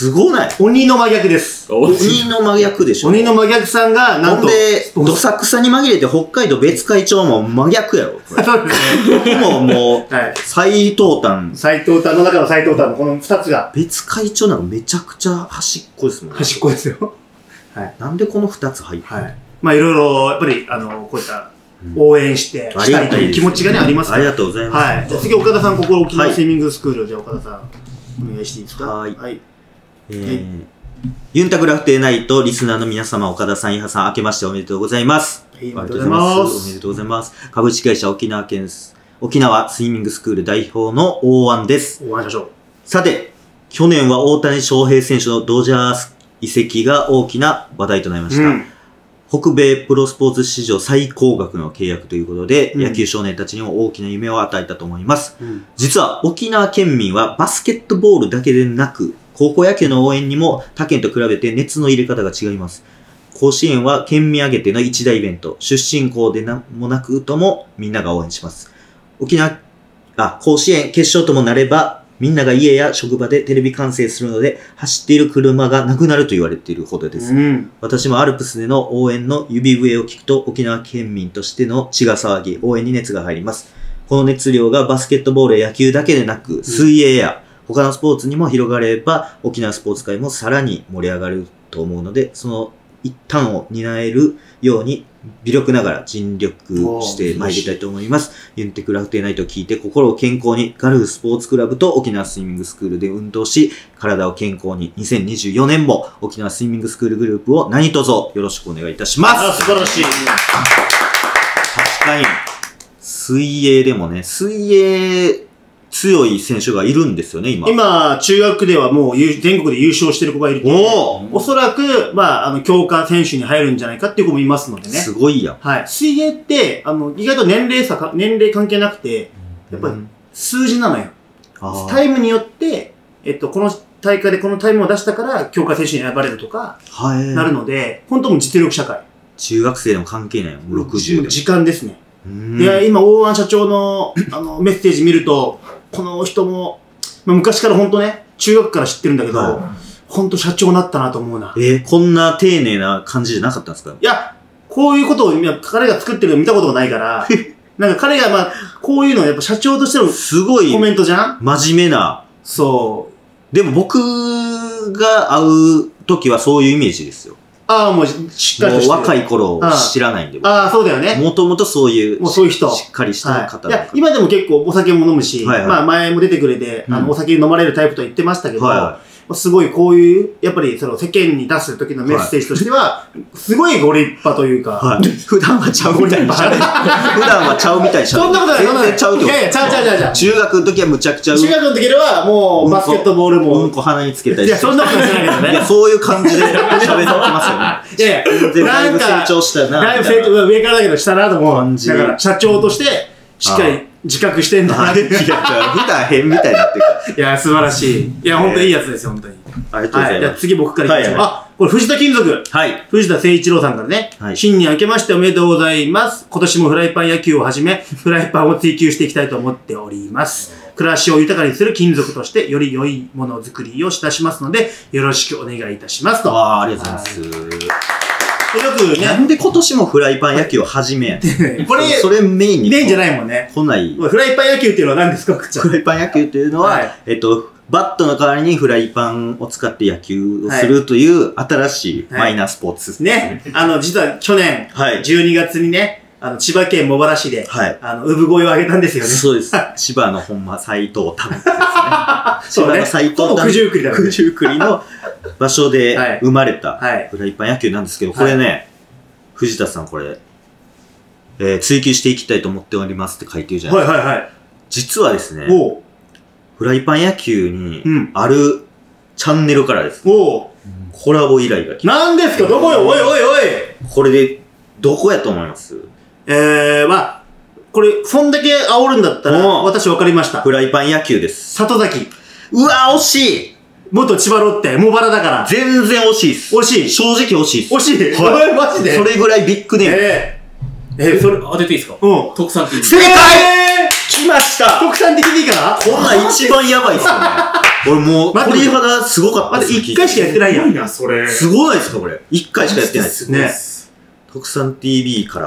すごない？ 鬼の真逆です。 鬼の真逆でしょ？ 鬼の真逆さんが、なんと。ほんで、どさくさに紛れて北海道別海町も真逆やろ。 そうですね。 もう、最東端。 最東端の中の最東端のこの二つが。 別海町なんかめちゃくちゃ端っこですもんね。 端っこですよ。 はい。なんでこの二つ入ってる？ はい。まあいろいろ、やっぱり、こういった、応援してしたいという気持ちがね、ありますから。 ありがとうございます。 はい。じゃあ次、岡田さん、ここ沖縄スイミングスクール、じゃあ岡田さん、お願いしていいですか？ はい。ユンタグラフテーナイトリスナーの皆様、岡田さん、伊波さん、明けましておめでとうございます。 ありがとうございます。 おめでとうございます。株式会社沖縄スイミングスクール代表の大安です。 大安社長。 さて、去年は大谷翔平選手のドジャース移籍が大きな話題となりました。北米プロスポーツ史上最高額の契約ということで、野球少年たちにも大きな夢を与えたと思います。実は沖縄県民はバスケットボールだけでなく、高校野球の応援にも他県と比べて熱の入れ方が違います。甲子園は県民挙げての一大イベント、出身校でもなくともみんなが応援します。甲子園決勝ともなれば、みんなが家や職場でテレビ観戦するので、走っている車がなくなると言われているほどです。私もアルプスでの応援の指笛を聞くと、沖縄県民としての血が騒ぎ、応援に熱が入ります。この熱量がバスケットボールや野球だけでなく、水泳や他のスポーツにも広がれば、沖縄スポーツ界もさらに盛り上がると思うので、その一端を担えるように、微力ながら尽力して参りたいと思います。ユンテクラフテーナイトを聞いて心を健康に、ガルフスポーツクラブと沖縄スイミングスクールで運動し、体を健康に、2024年も沖縄スイミングスクールグループを何卒よろしくお願いいたします。 素晴らしい。確かに、水泳でもね、水泳強い選手がいるんですよね、 今、中学ではもう全国で優勝してる子がいるので、おそらく、強化選手に入るんじゃないかっていう子もいますのでね。すごいやん。 はい。水泳って、意外と年齢関係なくて、やっぱり数字なのよ。タイムによって、この大会でこのタイムを出したから強化選手に選ばれるとか、なるので、本当も実力社会。 中学生でも関係ないよ、60で。 時間ですね。で、今、大安社長の、メッセージ見ると、この人も、昔から本当ね、中学から知ってるんだけど、 ほんと社長になったなと思うな。 こんな丁寧な感じじゃなかったんですか？ いや、こういうことを彼が作ってるの見たことがないから、なんか彼がこういうのやっぱ社長としてのすごいコメントじゃん？ 真面目な。 そう。 でも僕が会う時はそういうイメージですよ。 ああ、もうしっかりとしてる。 若い頃知らないんで。 ああ、そうだよね。 もともとそういう、 もうそういう人。 しっかりした方。 いや、今でも結構お酒も飲むし、まあ前も出てくれて、お酒飲まれるタイプと言ってましたけど、すごいこういう、やっぱりその世間に出す時のメッセージとしては、すごいご立派というか、 普段はちゃうみたいにしゃべる。普段はちゃうみたいにしゃべる。 そんなことない、 全然ちゃうってこと。 いやいや、ちゃう。 中学の時はむちゃくちゃ中学の時はもうバスケットボールも。 うんこ鼻につけたりして。 いや、そんなことないけどね。 いや、そういう感じで喋ってますよね。 いやいや、 全然だいぶ成長したな。 だいぶ成長、上からだけどしたなと思う。だから社長として、しっかり自覚してんだな。いや、 普段変みたいになってるから。 いや、素晴らしい。いや、ほんといいやつですよ、ほんとに。 ありがとうございます。 じゃあ次僕からいきましょう。あ、これ藤田金属。 はい。 藤田誠一郎さんからね。新年明けましておめでとうございます。今年もフライパン野球をはじめ、フライパンを追求していきたいと思っております。暮らしを豊かにする金属として、より良いものづくりをいたしますので、よろしくお願いいたしますと。 ありがとうございます。 よくね。 なんで今年もフライパン野球を始めやん。 これ、 それメインに。 メインじゃないもんね。 来ない。 フライパン野球っていうのは何ですか？ フライパン野球っていうのは、バットの代わりにフライパンを使って野球をするという新しいマイナースポーツですね。実は去年、12月にね、千葉県茂原市で、産声を上げたんですよね。 そうです。千葉のほんま斎藤田ですね。 千葉の斎藤田。九十九里だ。 九十九里の場所で生まれたフライパン野球なんですけど、これね、藤田さんこれ、追求していきたいと思っておりますって書いてるじゃないですか。実はですね、フライパン野球にあるチャンネルからですね、コラボ依頼が来た。何ですか？どこよ？おいおいおい！ これで、どこやと思います？ これ、そんだけ煽るんだったら、私分かりました。 フライパン野球です。 里崎。 うわ、惜しい！ 元千葉ロッテ、茂原だから。 全然惜しいっす。 惜しい。 正直惜しいっす。 惜しい。マジでそれぐらいビッグネーム。 それ当てていいですか？特産 TV。 正解！来ました！ 特産 TV かこんなん一番やばいっすよね。俺もう、鳥肌すごかったっす。 1回しかやってないやん。 それ。 すごないですかこれ。1回しかやってないですね。特産 TV から。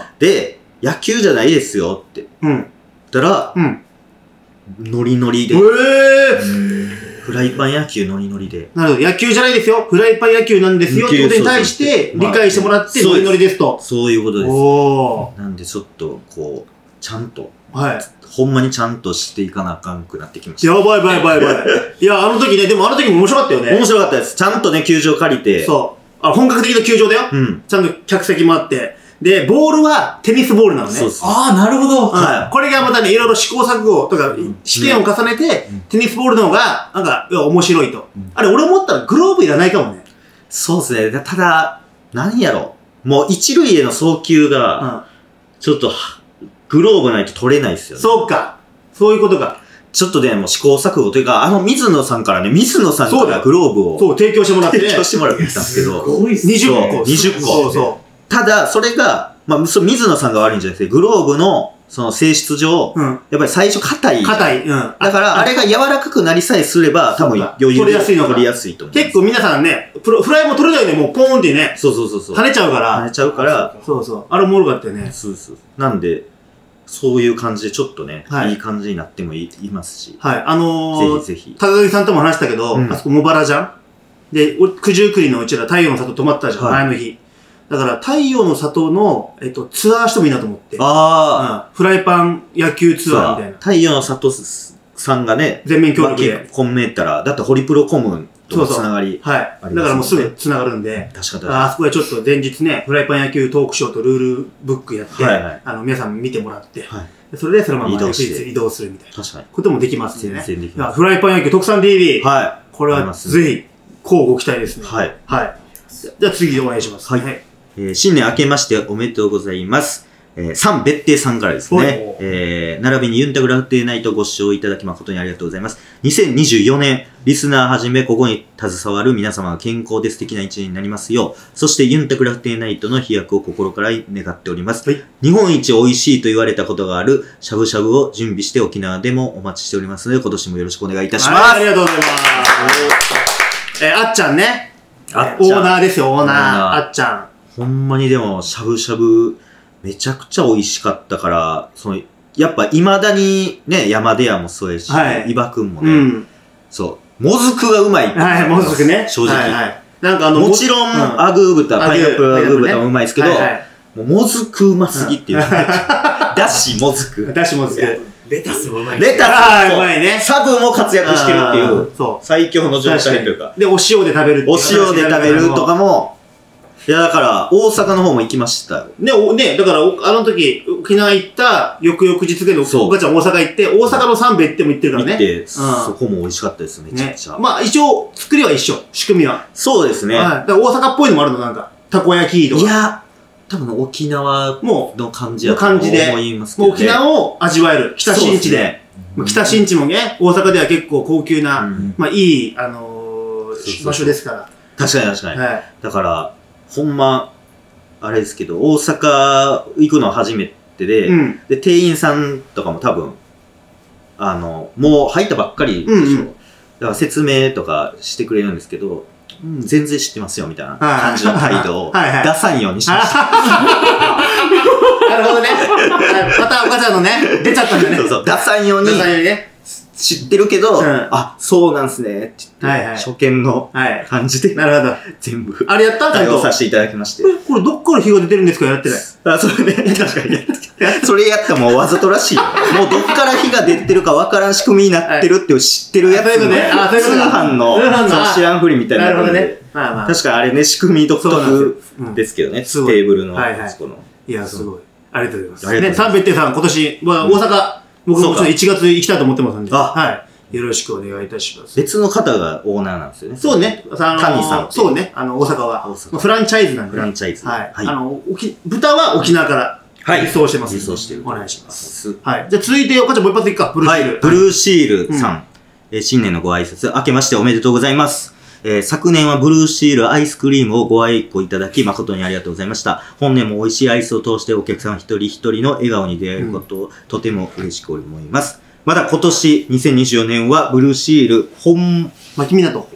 で、野球じゃないですよって。言ったら、ノリノリで。フライパン野球ノリノリで。 なるほど。野球じゃないですよ。フライパン野球なんですよ。ってことに対して理解してもらってノリノリですと。 そういうことです。なんでちょっと、こう、ちゃんと。ほんまにちゃんとしていかなあかんくなってきました。 やばい。いや、あの時ね、でもあの時も面白かったよね。 面白かったです。ちゃんとね、球場借りて。 そう。本格的な球場だよ。ちゃんと客席もあって。で、ボールはテニスボールなのね。 ああ、なるほど。 これがまたね、いろいろ試行錯誤とか、試験を重ねて、テニスボールの方が、なんか、面白いと。あれ、俺思ったらグローブいらないかもね。 そうですね。ただ、何やろ。もう一塁への送球が、ちょっと、グローブないと取れないですよね。 そうか。そういうことか。 ちょっとね、もう試行錯誤というか、水野さんからね、水野さんからグローブを。 そう、提供してもらって。 提供してもらってたんですけど。 すごいっすね。20個。 20個。 そうそう。 ただ、それが、水野さんが悪いんじゃなくて、グローブの、その性質上、やっぱり最初硬い。 硬い。 だから、あれが柔らかくなりさえすれば、多分余裕で取りやすいと思う。 結構皆さんね、フライも取れないでもうポーンってね。 そう。 跳ねちゃうから。 跳ねちゃうから。 そう。あれおもろかったよね。 そう。なんで、そういう感じでちょっとね、いい感じになってもいますし。ぜひ。 高木さんとも話したけど、あそこ茂原じゃんで、九十九里のうちら太陽の里泊まったじゃん、前の日。だから、太陽の里の、ツアーしてもいいなと思って。フライパン野球ツアーみたいな。 太陽の里さんがね、 全面協力で。 コンメータら、だってホリプロコムとのつながり。 だからもうすぐつながるんで。 確かあそこでちょっと前日ね、フライパン野球トークショーとルールブックやって、皆さん見てもらって、それでそのまま移動するみたいなこともできますね。フライパン野球特産 TV。これはぜひ、乞うご期待ですね。じゃあ次お願いします。 新年明けましておめでとうございます。サン別邸さんからですね。並びにユンタグラフテーナイトご視聴いただき誠にありがとうございます。2024年、リスナーはじめここに携わる皆様が健康で素敵な一年になりますよう、そしてユンタグラフテーナイトの飛躍を心から願っております。日本一美味しいと言われたことがあるしゃぶしゃぶを準備して沖縄でもお待ちしておりますので、今年もよろしくお願いいたします。 ありがとうございます。 あっちゃんね。オーナーですよ、オーナー。あっちゃん。 ほんまにでも、しゃぶしゃぶ、めちゃくちゃ美味しかったから、やっぱ未だにね、山出屋もそうやし、伊庭くんもね、そう、もずくがうまいって。 はい、もずくね。 正直。なんかもちろん、アグー豚、パイナップルアグー豚もうまいですけど、もずくうますぎっていう。だしもずく。 だしもずく。 レタスもうまい。 レタスうまいね。 サブも活躍してるっていう、最強の状態というか。 で、お塩で食べるっていう。 お塩で食べるとかも、いやだから、大阪の方も行きましたよ。 ね、だから、あの時、沖縄行った、翌々日ぐらいのお母ちゃん大阪行って、大阪の三兵衛っても行ってるからね。 行って、そこも美味しかったです、めちゃくちゃ。 まあ、一応、作りは一緒、仕組みは。 そうですね。 だから大阪っぽいのもあるの、なんか、たこ焼きとか。 いや、多分沖縄の感じやと思いますけどね。 沖縄を味わえる。北新地で。北新地もね、大阪では結構高級な、まあいい、場所ですから。 確かに確かに。だから、ほんま、あれですけど、大阪行くのは初めてで、で、店員さんとかも多分、もう入ったばっかりでしょ。だから説明とかしてくれるんですけど、全然知ってますよみたいな感じの態度を出さんようにしました。 なるほどね。またお母ちゃんのね、出ちゃったんだね。 そうそう、出さんように知ってるけど、あ、そうなんすねって言って、初見の感じで、 なるほど。 全部、 あれやった対応させていただきまして。 これどっから火が出てるんですかやってない。 あ、それね、確かにやってそれやったらもうわざとらしいよ。もうどっから火が出てるかわからん仕組みになってるって知ってるやつの、通販の知らんふりみたいな。 なるほどね。 確かにあれね、仕組み独特ですけどね、テーブルの。 いや、すごい。ありがとうございます。ね、三兵衛ってさん、今年、大阪、僕もちょっと1月行きたいと思ってますんで、はい。よろしくお願いいたします。 別の方がオーナーなんですよね。 そうね。 谷さん。 そうね。大阪は。フランチャイズなんで。 フランチャイズ。 はい。豚は沖縄から輸送してます。 輸送してる。 お願いします。はい。じゃあ続いて、お母ちゃんもう一発いくか。ブルーシール。 ブルーシールさん。新年のご挨拶、明けましておめでとうございます。昨年はブルーシールアイスクリームをご愛顧いただき誠にありがとうございました。本年も美味しいアイスを通してお客様一人一人の笑顔に出会えることをとても嬉しく思います。まだ今年2024年はブルーシール牧港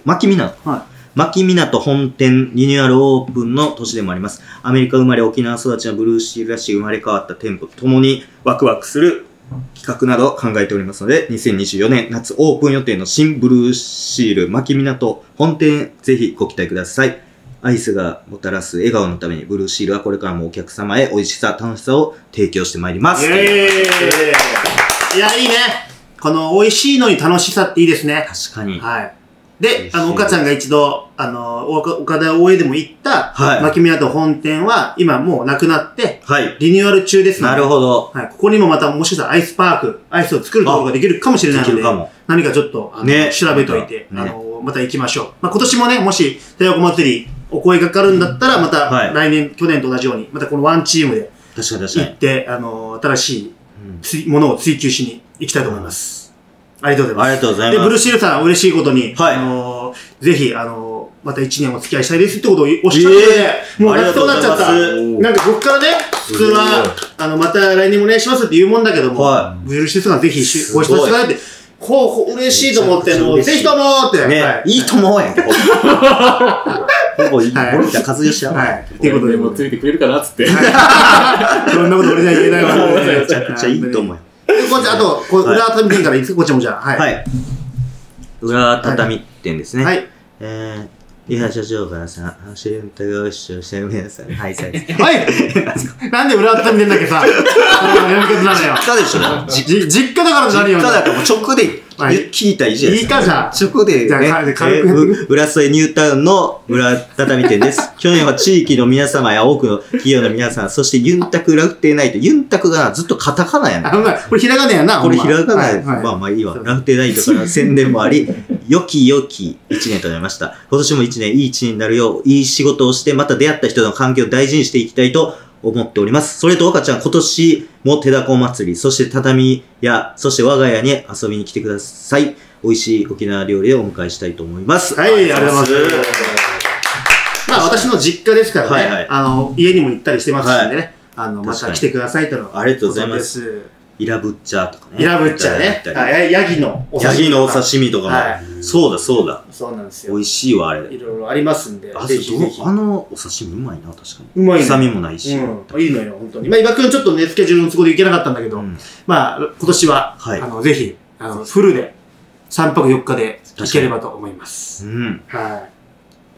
本店リニューアルオープンの年でもあります。アメリカ生まれ沖縄育ちのブルーシールらしい生まれ変わった店舗とともにワクワクする企画など考えておりますので、2024年夏オープン予定の新ブルーシール牧港本店ぜひご期待ください。アイスがもたらす笑顔のためにブルーシールはこれからもお客様へ美味しさ、楽しさを提供してまいります。 いや、いいね。この美味しいのに楽しさっていいですね。 確かに。 はい。で、お母ちゃんが一度、岡田大江でも行った、牧港本店は、今もうなくなって、リニューアル中ですので。 なるほど。 はい。ここにもまた、もしかしたらアイスパーク、アイスを作るところができるかもしれないので、何かちょっと、調べといて、また行きましょう。まあ、今年もね、もし、寺子祭り、お声がかかるんだったら、また、来年、去年と同じように、またこのワンチームで、行って、新しいものを追求しに行きたいと思います。ありがとうございます。 ありがとうございます。 で、ブルーシールさん、嬉しいことに、ぜひ、また1年お付き合いしたいですってことをおっしゃってて、もう泣きそうになっちゃった。なんか僕からね、普通は、また来年もお願いしますって言うもんだけども、ブルーシールさんぜひご一緒してくださいって、嬉しいと思って、もうぜひともって。 ね、いいと思うやんけ、ほぼいい。森田和義やわ。 っていうことで、 もうついてくれるかなっつって。 そんなこと俺には言えないわ。 めちゃくちゃいいと思うよ。 あと、裏畳店からいつこっちもじゃあ。はい。 裏畳店ですね。 はい。 いや、社長からさ、シェンタがご視聴してる皆さん、はい、さい。 はい。なんで裏畳店だけさ、やめ方なのよ。 実家でしょ。 実家だから何よ。 実家だからもう直で聞いたらいいじゃないですか。 いいかじゃあ。 直でね、浦添ニュータウンの裏畳店です。去年は地域の皆様や多くの企業の皆さん、そしてユンタクラフテーナイト。ユンタクがずっとカタカナやな。 これひらがなやな。 これひらがなや。まあまあいいわ。ラフテーナイトから宣伝もあり、良き良き一年となりました。今年も一年いい一年になるよう、いい仕事をして、また出会った人の関係を大事にしていきたいと思っております。それと岡ちゃん、今年も手だこ祭り、そして畳屋、そして我が家に遊びに来てください。美味しい沖縄料理でお迎えしたいと思います。 はい、ありがとうございます。まあ私の実家ですからね、家にも行ったりしてますしね、また来てくださいとの。 ありがとうございます。 イラブッチャーとかね。 イラブッチャーね。ヤギのお刺身。ヤギのお刺身とかも。そうだそうだ。 そうなんですよ。 美味しいわ、あれ。 いろいろありますんで。 あのお刺身うまいな、確かに。 うまいね。 臭みもないし。 いいのよ、本当に。まあ、伊庭くんちょっとね、スケジュールの都合で行けなかったんだけど、まあ、今年は、ぜひ、フルで、3泊4日で行ければと思います。 はい。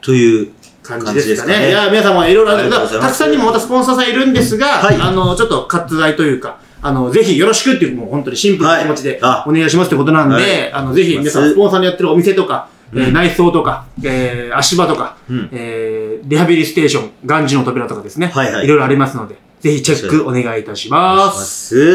という感じですかね。いや、皆さんもいろいろある。たくさんにもまたスポンサーさんいるんですが、ちょっと割愛というか、ぜひよろしくっていう、もう本当にシンプルな気持ちでお願いしますってことなんで、ぜひ皆さんスポンサーのやってるお店とか、内装とか、足場とか、リハビリステーション、ガンジの扉とかですね。いろいろありますので、ぜひチェックお願いいたします。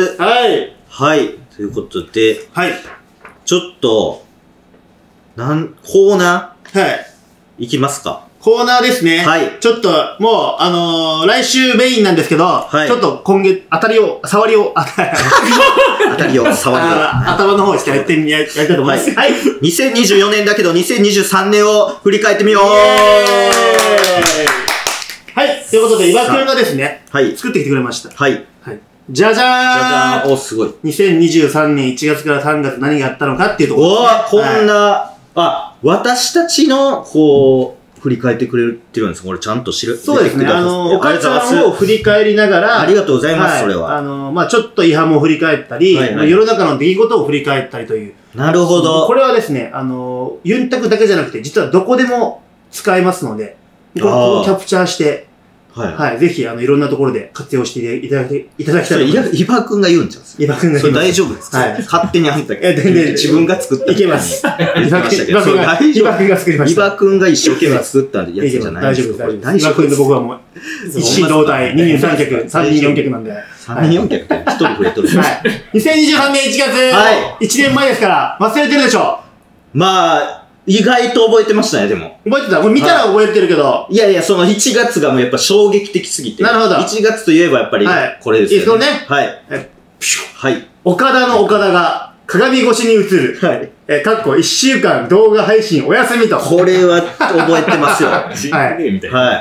はい。はい。ということで、はい。ちょっと、コーナーはい。いきますか。 コーナーですね。はい。ちょっと、もう、来週メインなんですけど、はい。ちょっと今月、触りを、 触りを。 頭の方してやりたいと思います。はい。 2024年だけど、2023年を振り返ってみよう。 はい。ということで、伊庭くんがですね、はい。作ってきてくれました。はい。はい。じゃじゃーん。 じゃじゃーん。お、すごい。 2023年1月から3月何があったのかっていうところ。 おー、こんな、私たちの、振り返ってくれてるんです。これちゃんとそうですね。お母ちゃんを振り返りながら、 ありがとうございます、それは。 まあちょっと違反も振り返ったり、世の中の出来事を振り返ったりという。 なるほど。 これはですね、ユンタクだけじゃなくて、実はどこでも使えますので、これをキャプチャーして、はい。ぜひ、いろんなところで活用していただきたいと思います。 伊庭くんが言うんじゃん。 伊庭くんが言うん大丈夫ですか？はい。勝手にあんた自分が作った。 いけます。伊庭くんが作りました。 伊庭くんが一生懸命作ったやつじゃないですか。 大丈夫です。伊庭くんと僕はもう、一心同体、二人三脚、三人四脚なんで。 三人四脚って一人増えとる。 はい。2023年1月、1年前ですから、忘れてるでしょ？ まあ、意外と覚えてましたね、でも。 覚えてた？これ見たら覚えてるけど。 いやいや、その1月がもうやっぱ衝撃的すぎて。 なるほど。 1月といえばやっぱり、これですよね。 いいですよね。 はい。はい。 岡田の岡田が鏡越しに映る。はい。1週間動画配信お休みと。 これは覚えてますよ。 はい。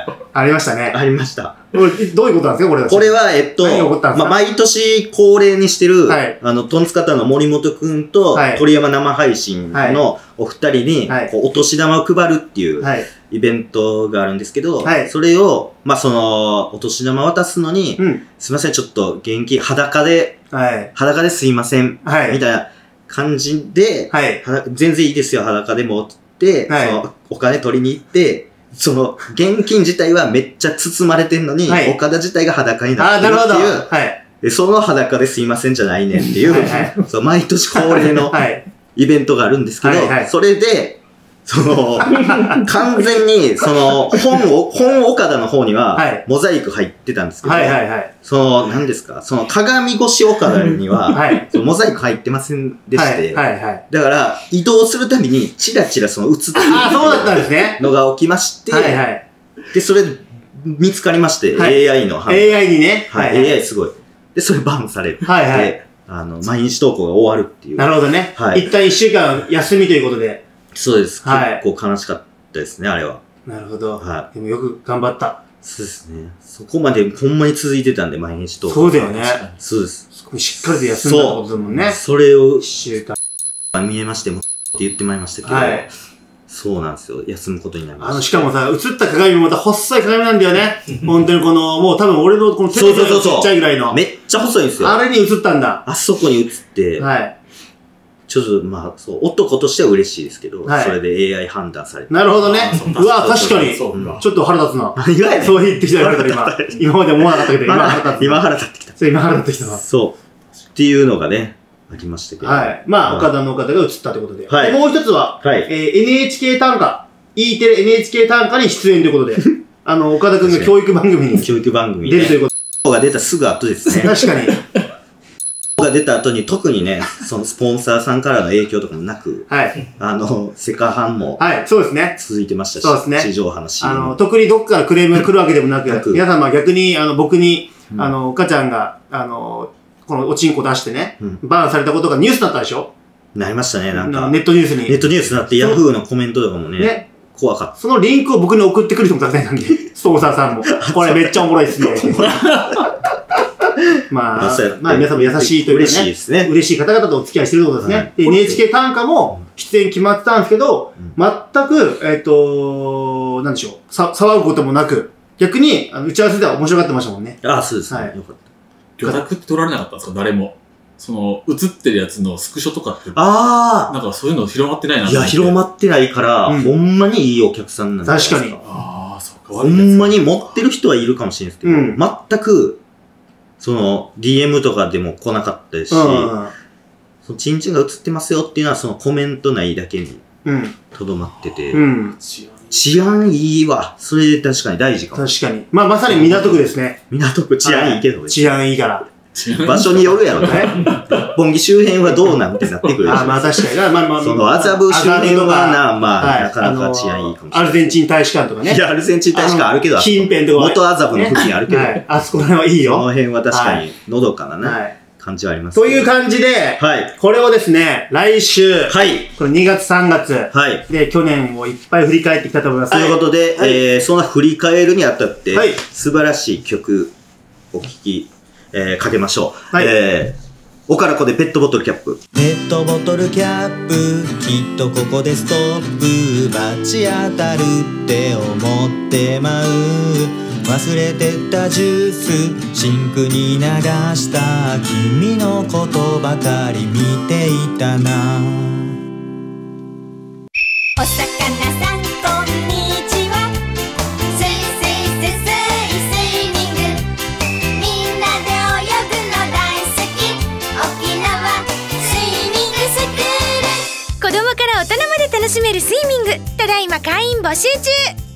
ありましたね。 ありました。 どういうことなんですか、これは。 これは、毎年恒例にしてる、トンツカタンの森本くんと、鳥山生配信のお二人に、お年玉を配るっていうイベントがあるんですけど、それを、お年玉渡すのに、すいません、ちょっと現金裸ですいません、みたいな感じで、全然いいですよ、裸でもって、お金取りに行って、現金自体はめっちゃ包まれてんのに、岡田自体が裸になってるっていう、その裸ですいませんじゃないねんっていう、毎年恒例のイベントがあるんですけど、それで、完全に、本岡田の方には、モザイク入ってたんですけど、何ですか、鏡越し岡田には、モザイク入ってませんでして、だから、移動するたびに、チラチラ映ってるのが起きまして、で、それ、見つかりまして、AI の。 AI にね。 AI すごい。で、それバンされて、毎日投稿が終わるっていう。 なるほどね。一旦1週間休みということで。 そうです。結構悲しかったですね、あれは。 なるほど。でもよく頑張った。 そうですね。そこまでほんまに続いてたんで、毎日投稿。 そうだよね。 そうです。 しっかりと休んだってことだもんね。 それを、1週間見えましてもって言ってまいりましたけど、そうなんですよ。休むことになりました。 しかもさ、映った鏡もまた細い鏡なんだよね。本当にもう多分俺のこの手のちっちゃいぐらいの。 めっちゃ細いんですよ。 あれに映ったんだ。 あそこに映って、ちょっと、男としては嬉しいですけど、それで AI 判断されて。 なるほどね。うわ、確かに。ちょっと腹立つな。そう言ってきたら今まで思わなかったけど、今腹立つ。 今腹立ってきた。 今腹立ってきたな。 そう。っていうのがね、ありましたけど。 岡田の岡田が映ったということで。もう一つは、NHK 短歌、E テレ NHK 短歌に出演ということで、岡田くんが教育番組に出るということ。 が出たすぐ後ですね。 確かに。 が出た後に特にね、スポンサーさんからの影響とかもなく、セカハンも、 そうですね。 続いてましたし、 そうですね。 地上波の CM。 特にどっからクレームが来るわけでもなく、皆様逆に、僕に、岡ちゃんが、このおちんこ出してね、バーンされたことがニュースになったでしょ？ なりましたね、なんか。 ネットニュースに。 ネットニュースになって、ヤフーのコメントとかもね、怖かった。 そのリンクを僕に送ってくる人もたくさんいたんで、スポンサーさんも。これめっちゃおもろいっすね。 まあ皆さんも優しいというかね。嬉しいですね。嬉しい方々とお付き合いしてるってことですね。で、NHK 短歌も出演決まってたんですけど、全く、なんでしょう、騒ぐこともなく、逆に、打ち合わせでは面白がってましたもんね。 ああ、そうですね。よかった。 魚拓って取られなかったんですか、誰も。映ってるやつのスクショとかって。なんかそういうの広まってないな。 いや、広まってないから、ほんまにいいお客さんなんですか。確かに。 そうか。ほんまに持ってる人はいるかもしれないですけど、全く、DM とかでも来なかったですし、チンチンが映ってますよっていうのは、コメントないだけに、とどまってて、治安いいわ。それ確かに大事かも。 確かに。まさに港区ですね。 港区治安いいけど。 治安いいから。 場所によるやろね。六本木周辺はどうなんてなってくるでしょ。 まあ確かに。 麻布周辺はなかなか治安いいかもしれない。 アルゼンチン大使館とかね。 いや、アルゼンチン大使館あるけど、 近辺とか。 元麻布の付近あるけど。 あそこら辺はいいよ。 その辺は確かに、のどかなね、感じはあります。 という感じで、これをですね、来週、この2月3月、で、去年をいっぱい振り返ってきたと思います。 ということで、そんな振り返るにあたって、素晴らしい曲を聴き、かけましょう。おからこでペットボトルキャップ。 ペットボトルキャップ、きっとここでストップ。バチ当たるって思ってまう。忘れてたジュース、シンクに流した。君のことばかり見ていたな。 お魚さんこんにちは。スイスイスイスイスイミング。みんなで泳ぐの大好き。沖縄スイミングスクール。 子供から大人まで楽しめるスイミング。ただいま会員募集中。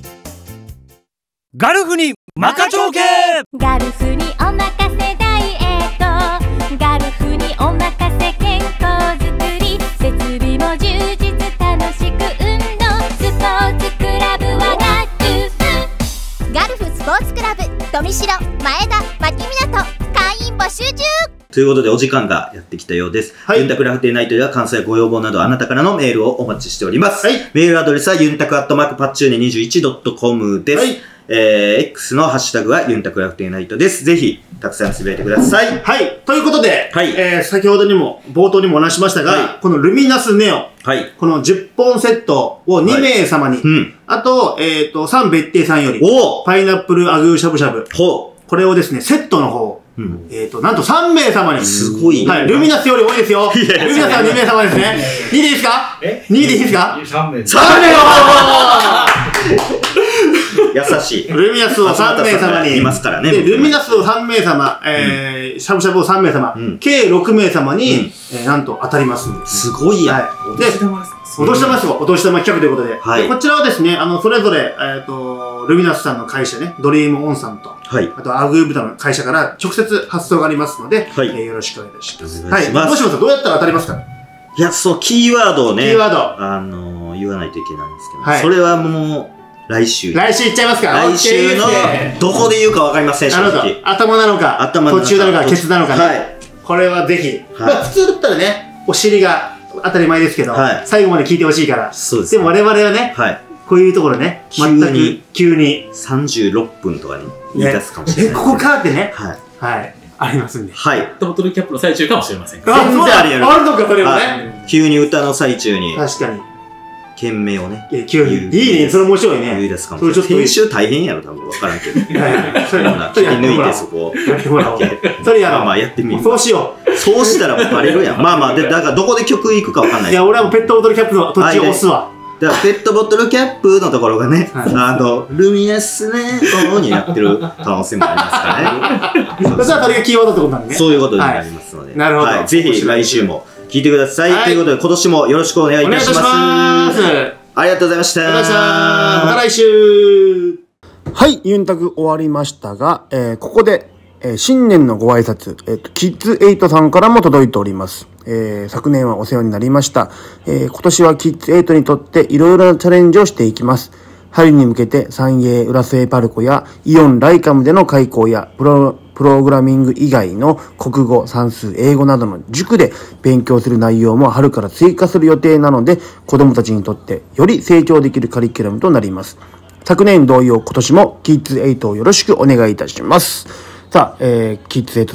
ガルフにマカ長系。 ガルフにおまかせダイエット。ガルフにおまかせ健康づくり。設備も充実楽しく運動。スポーツクラブはガルフ。ガルフスポーツクラブ富城前田牧港会員募集中。 ということでお時間がやってきたようです。ユンタクラフテーナイトでは感想やご要望などあなたからのメールをお待ちしております。メールアドレスはユンタク@パッチューネ 21.com です。X のハッシュタグはユンタクラフテーナイトです。ぜひ、たくさんつぶやいてください。 はい。ということで、先ほどにも、冒頭にもお話しましたが、このルミナスネオ、この10本セットを2名様に、あと、3別邸さんより、パイナップルアグーしゃぶしゃぶ、これをですね、セットの方、なんと3名様に。 すごい。 ルミナスより多いですよ。ルミナスは2名様ですね。2でいいですか ?2 でいいですか ?3 名。 3名優しい。 ルミナスを3名様に。 いますからね。 で、ルミナスを3名様、しゃぶしゃぶを3名様、計6名様に、なんと当たりますんで。 すごいや。 で、お年玉ですよ。お年玉企画ということで。こちらはですね、それぞれ、ルミナスさんの会社ね、ドリームオンさんと、あとアグーブタの会社から直接発送がありますので、よろしくお願いします。はい。どうしますか？どうやったら当たりますか？ いや、そう、キーワードをね、 言わないといけないんですけど、それはもう、来週。 来週いっちゃいますか？ 来週の、どこで言うかわかりません、 正直。頭なのか、途中なのか、ケツなのかね。これはぜひ。普通だったらね、お尻が当たり前ですけど、最後まで聞いてほしいから。そうです。でも我々はね、こういうところね、全く急に。 36分とかに言い出すかもしれない。 ここかってね。はい。ありますんで。 はい。 ペットボトルキャップの最中かもしれません。 全然ありあるのか、それもね。 急に歌の最中に。 確かに。 件名をね。 急に。いいね、それ面白いね。 言い出すかもしれない。編集大変やろ、多分分からんけど。それ切り抜いてそこを。 それやろう。 まあやってみる。 そうしよう。 そうしたらバレるやん。まあまあ、だからどこで曲行くか分かんない。 いや、俺はもうペットボトルキャップの途中押すわ。 だからペットボトルキャップのところがね、ルミナスネオになってる可能性もありますからね。 そしたらそれがキーワードってことなんでね。 そういうことになりますので。 なるほど。 ぜひ来週も聞いてください。ということで今年もよろしくお願いいたします。ありがとうございました。 また来週。はい、ユンタク終わりましたが、ここで、新年のご挨拶、キッズ8さんからも届いております。昨年はお世話になりました。今年はキッズ8にとっていろいろなチャレンジをしていきます。春に向けて三栄浦添パルコやイオンライカムでの開講やプログラミング以外の国語、算数、英語などの塾で勉強する内容も春から追加する予定なので、子供たちにとってより成長できるカリキュラムとなります。昨年同様今年もキッズ8をよろしくお願いいたします。さあ、キッズ8さん、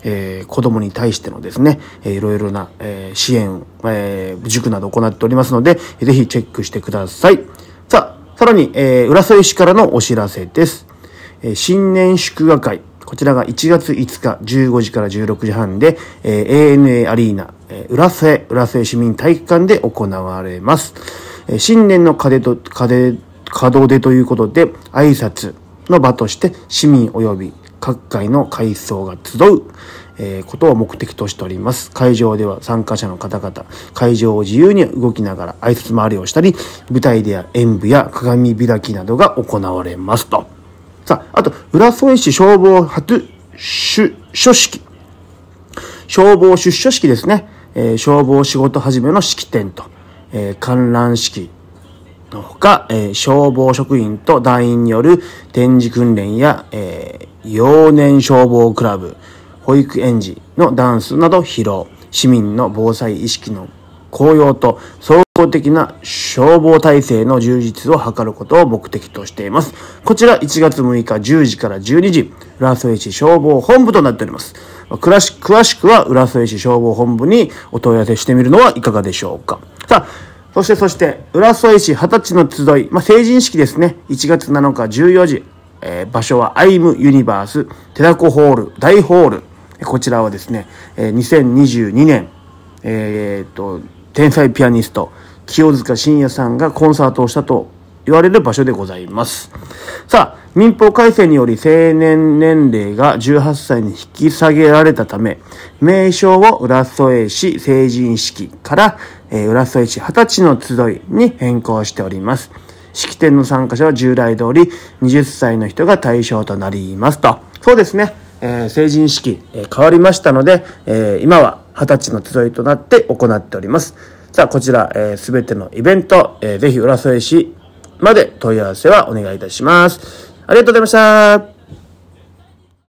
子供に対してのですね、いろいろな、支援、塾など行っておりますので、ぜひチェックしてください。さらに、浦添市からのお知らせです。新年祝賀会。こちらが1月5日15時から16時半で、ANA アリーナ、浦添市民体育館で行われます。新年の門出ということで、挨拶の場として市民及び各界の階層が集う、ことを目的としております。会場では参加者の方々、会場を自由に動きながら挨拶回りをしたり、舞台では演舞や鏡開きなどが行われますと。さあ、あと、浦添市消防初出所式。消防出所式ですね。消防仕事始めの式典と、観覧式のほか、消防職員と団員による展示訓練や、幼年消防クラブ、保育園児のダンスなど披露、市民の防災意識の高揚と総合的な消防体制の充実を図ることを目的としています。こちら1月6日10時から12時、浦添市消防本部となっております。詳しくは浦添市消防本部にお問い合わせしてみるのはいかがでしょうか。さあ、そして、浦添市20歳の集い、成人式ですね。1月7日14時、場所はアイムユニバース、寺子ホール、大ホール。こちらはですね、2022年、天才ピアニスト、清塚信也さんがコンサートをしたと言われる場所でございます。さあ、民法改正により成年年齢が18歳に引き下げられたため、名称を浦添市成人式から、浦添市20歳の集いに変更しております。式典の参加者は従来通り20歳の人が対象となりますと。そうですね。成人式、変わりましたので、今は20歳の集いとなって行っております。さあ、こちら、すべてのイベント、ぜひ浦添市まで問い合わせはお願いいたします。ありがとうございました。